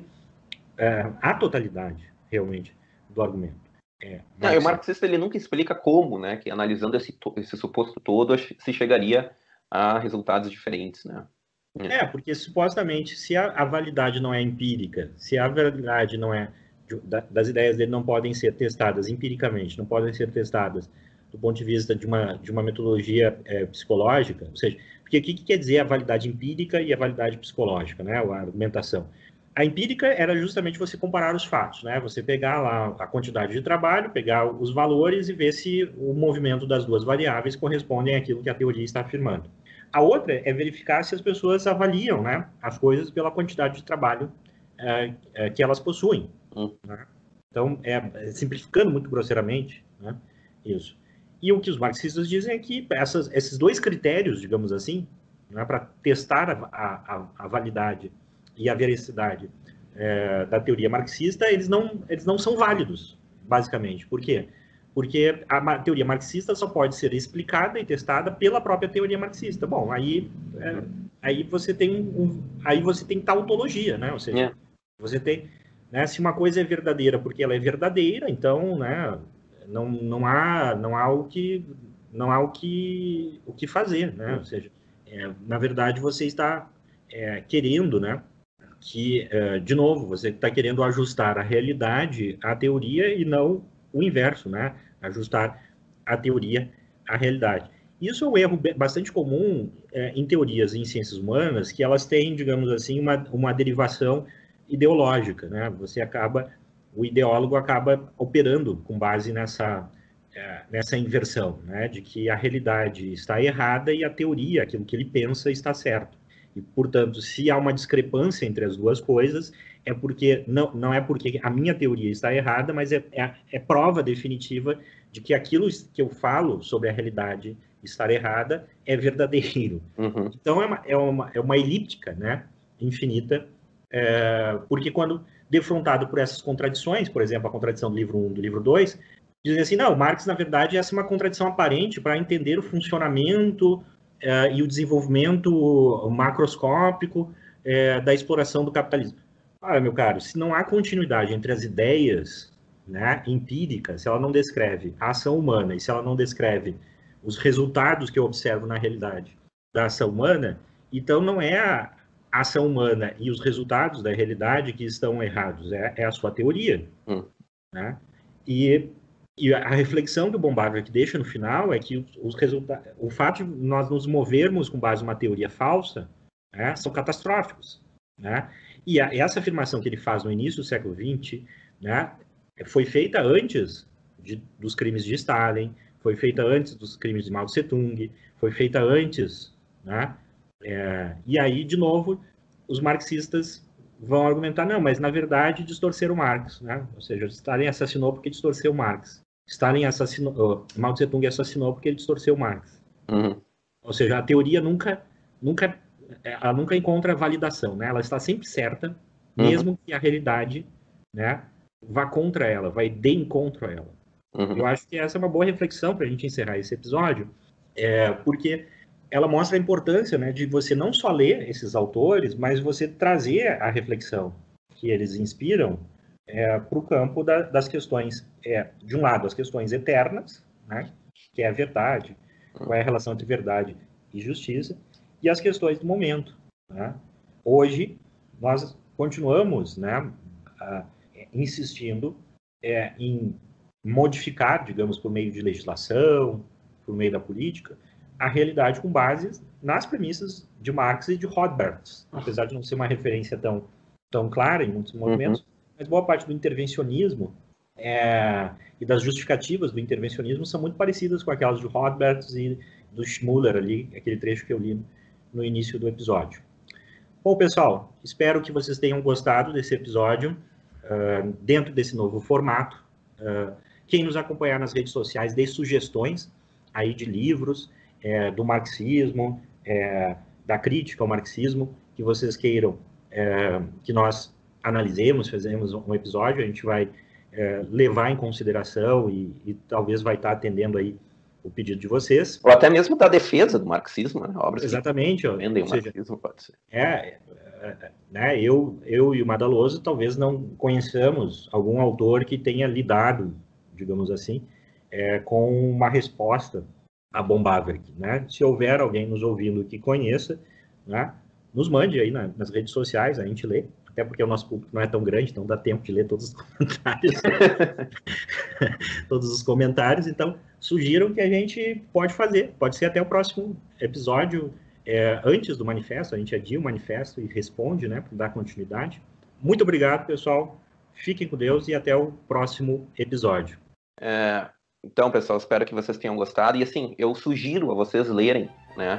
à totalidade, realmente, do argumento. O marxista ele nunca explica como, né, que analisando esse suposto todo se chegaria a resultados diferentes, né? Porque supostamente, se a validade não é empírica, se a validade não é das ideias dele não podem ser testadas empiricamente, não podem ser testadas do ponto de vista de uma metodologia psicológica, ou seja, porque o que quer dizer a validade empírica e a validade psicológica, né, a argumentação? A empírica era justamente você comparar os fatos, né? Você pegar lá a quantidade de trabalho, pegar os valores e ver se o movimento das duas variáveis correspondem àquilo que a teoria está afirmando. A outra é verificar se as pessoas avaliam, né, as coisas pela quantidade de trabalho que elas possuem. Né? Então, simplificando muito grosseiramente, né, isso. E o que os marxistas dizem é que esses 2 critérios, digamos assim, né, para testar a validade e a veracidade da teoria marxista, eles não são válidos, basicamente. Por quê? Porque a teoria marxista só pode ser explicada e testada pela própria teoria marxista. Bom, aí você tem tautologia, né? Ou seja, você tem, né, se uma coisa é verdadeira porque ela é verdadeira, então, né, não há o que fazer, né? Ou seja, na verdade você está querendo, né, que, de novo, você está querendo ajustar a realidade à teoria e não o inverso, né? Ajustar a teoria à realidade. Isso é um erro bastante comum em teorias em ciências humanas, que elas têm, digamos assim, uma derivação ideológica, né? O ideólogo acaba operando com base nessa inversão, né? De que a realidade está errada e a teoria, aquilo que ele pensa, está certo. E, portanto, se há uma discrepância entre as duas coisas, é porque não é porque a minha teoria está errada, mas é prova definitiva de que aquilo que eu falo sobre a realidade estar errada é verdadeiro. Uhum. Então, é uma elíptica, né, infinita, porque quando defrontado por essas contradições, por exemplo, a contradição do livro 1 do livro 2, dizem assim, não, Marx, na verdade, essa é uma contradição aparente para entender o funcionamento e o desenvolvimento macroscópico da exploração do capitalismo. Olha, meu caro, se não há continuidade entre as ideias, né, empíricas, se ela não descreve a ação humana e se ela não descreve os resultados que eu observo na realidade da ação humana, então não é a ação humana e os resultados da realidade que estão errados, é a sua teoria. Né? E a reflexão que o von Bavarick deixa no final é que o fato de nós nos movermos com base em uma teoria falsa, né, são catastróficos. Né? E essa afirmação que ele faz no início do século XX, né, foi feita antes dos crimes de Stalin, foi feita antes dos crimes de Mao Tse-tung, foi feita antes, né? E aí, de novo, os marxistas vão argumentar, não, mas na verdade distorceram Marx, né? Ou seja, Stalin assassinou porque distorceu Marx. Mao Tse-tung assassinou porque ele distorceu Marx. Uhum. Ou seja, a teoria nunca encontra validação, né? Ela está sempre certa, mesmo que a realidade, né, vá contra ela, vai de encontro a ela. Eu acho que essa é uma boa reflexão para a gente encerrar esse episódio, porque ela mostra a importância, né, de você não só ler esses autores, mas você trazer a reflexão que eles inspiram para o campo das questões, de um lado, as questões eternas, né, que é a verdade, qual é a relação entre verdade e justiça, e as questões do momento. Né? Hoje, nós continuamos, né, insistindo em modificar, digamos, por meio de legislação, por meio da política, a realidade com base nas premissas de Marx e de Rothbard, apesar de não ser uma referência tão clara em muitos movimentos, mas boa parte do intervencionismo e das justificativas do intervencionismo são muito parecidas com aquelas de Rothbard e do Schmuller ali, aquele trecho que eu li no início do episódio. Bom, pessoal, espero que vocês tenham gostado desse episódio, dentro desse novo formato. Quem nos acompanhar nas redes sociais, dê sugestões aí de livros, do marxismo, da crítica ao marxismo, que vocês queiram que nós analisemos, fazemos um episódio, a gente vai levar em consideração e talvez vai estar atendendo aí o pedido de vocês. Ou até mesmo da defesa do marxismo, né? Obras exatamente. Que defendem o marxismo, pode ser. Né, eu e o Madaloso talvez não conheçamos algum autor que tenha lidado, digamos assim, com uma resposta a Bombaverk, né? Se houver alguém nos ouvindo que conheça, né, nos mande aí nas redes sociais, a gente lê, até porque o nosso público não é tão grande, então dá tempo de ler todos os comentários. Todos os comentários, então sugiram que a gente pode fazer, pode ser até o próximo episódio, antes do manifesto, a gente adia o manifesto e responde, né, para dar continuidade. Muito obrigado, pessoal, fiquem com Deus e até o próximo episódio. Então, pessoal, espero que vocês tenham gostado. E, assim, eu sugiro a vocês lerem, né,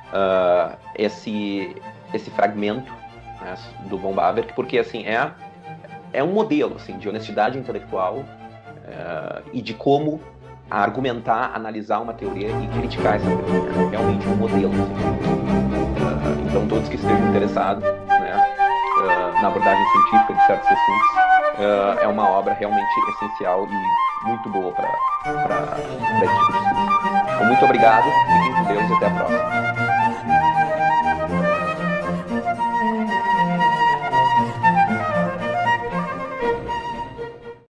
esse fragmento, né, do Bombaverk, porque, assim, é um modelo, assim, de honestidade intelectual e de como argumentar, analisar uma teoria e criticar essa teoria. É realmente um modelo. Assim. Então, todos que estejam interessados, né, na abordagem científica de certos assuntos, é uma obra realmente essencial e muito boa para esse tipo de estudo. Então, muito obrigado, fiquem com Deus e até a próxima.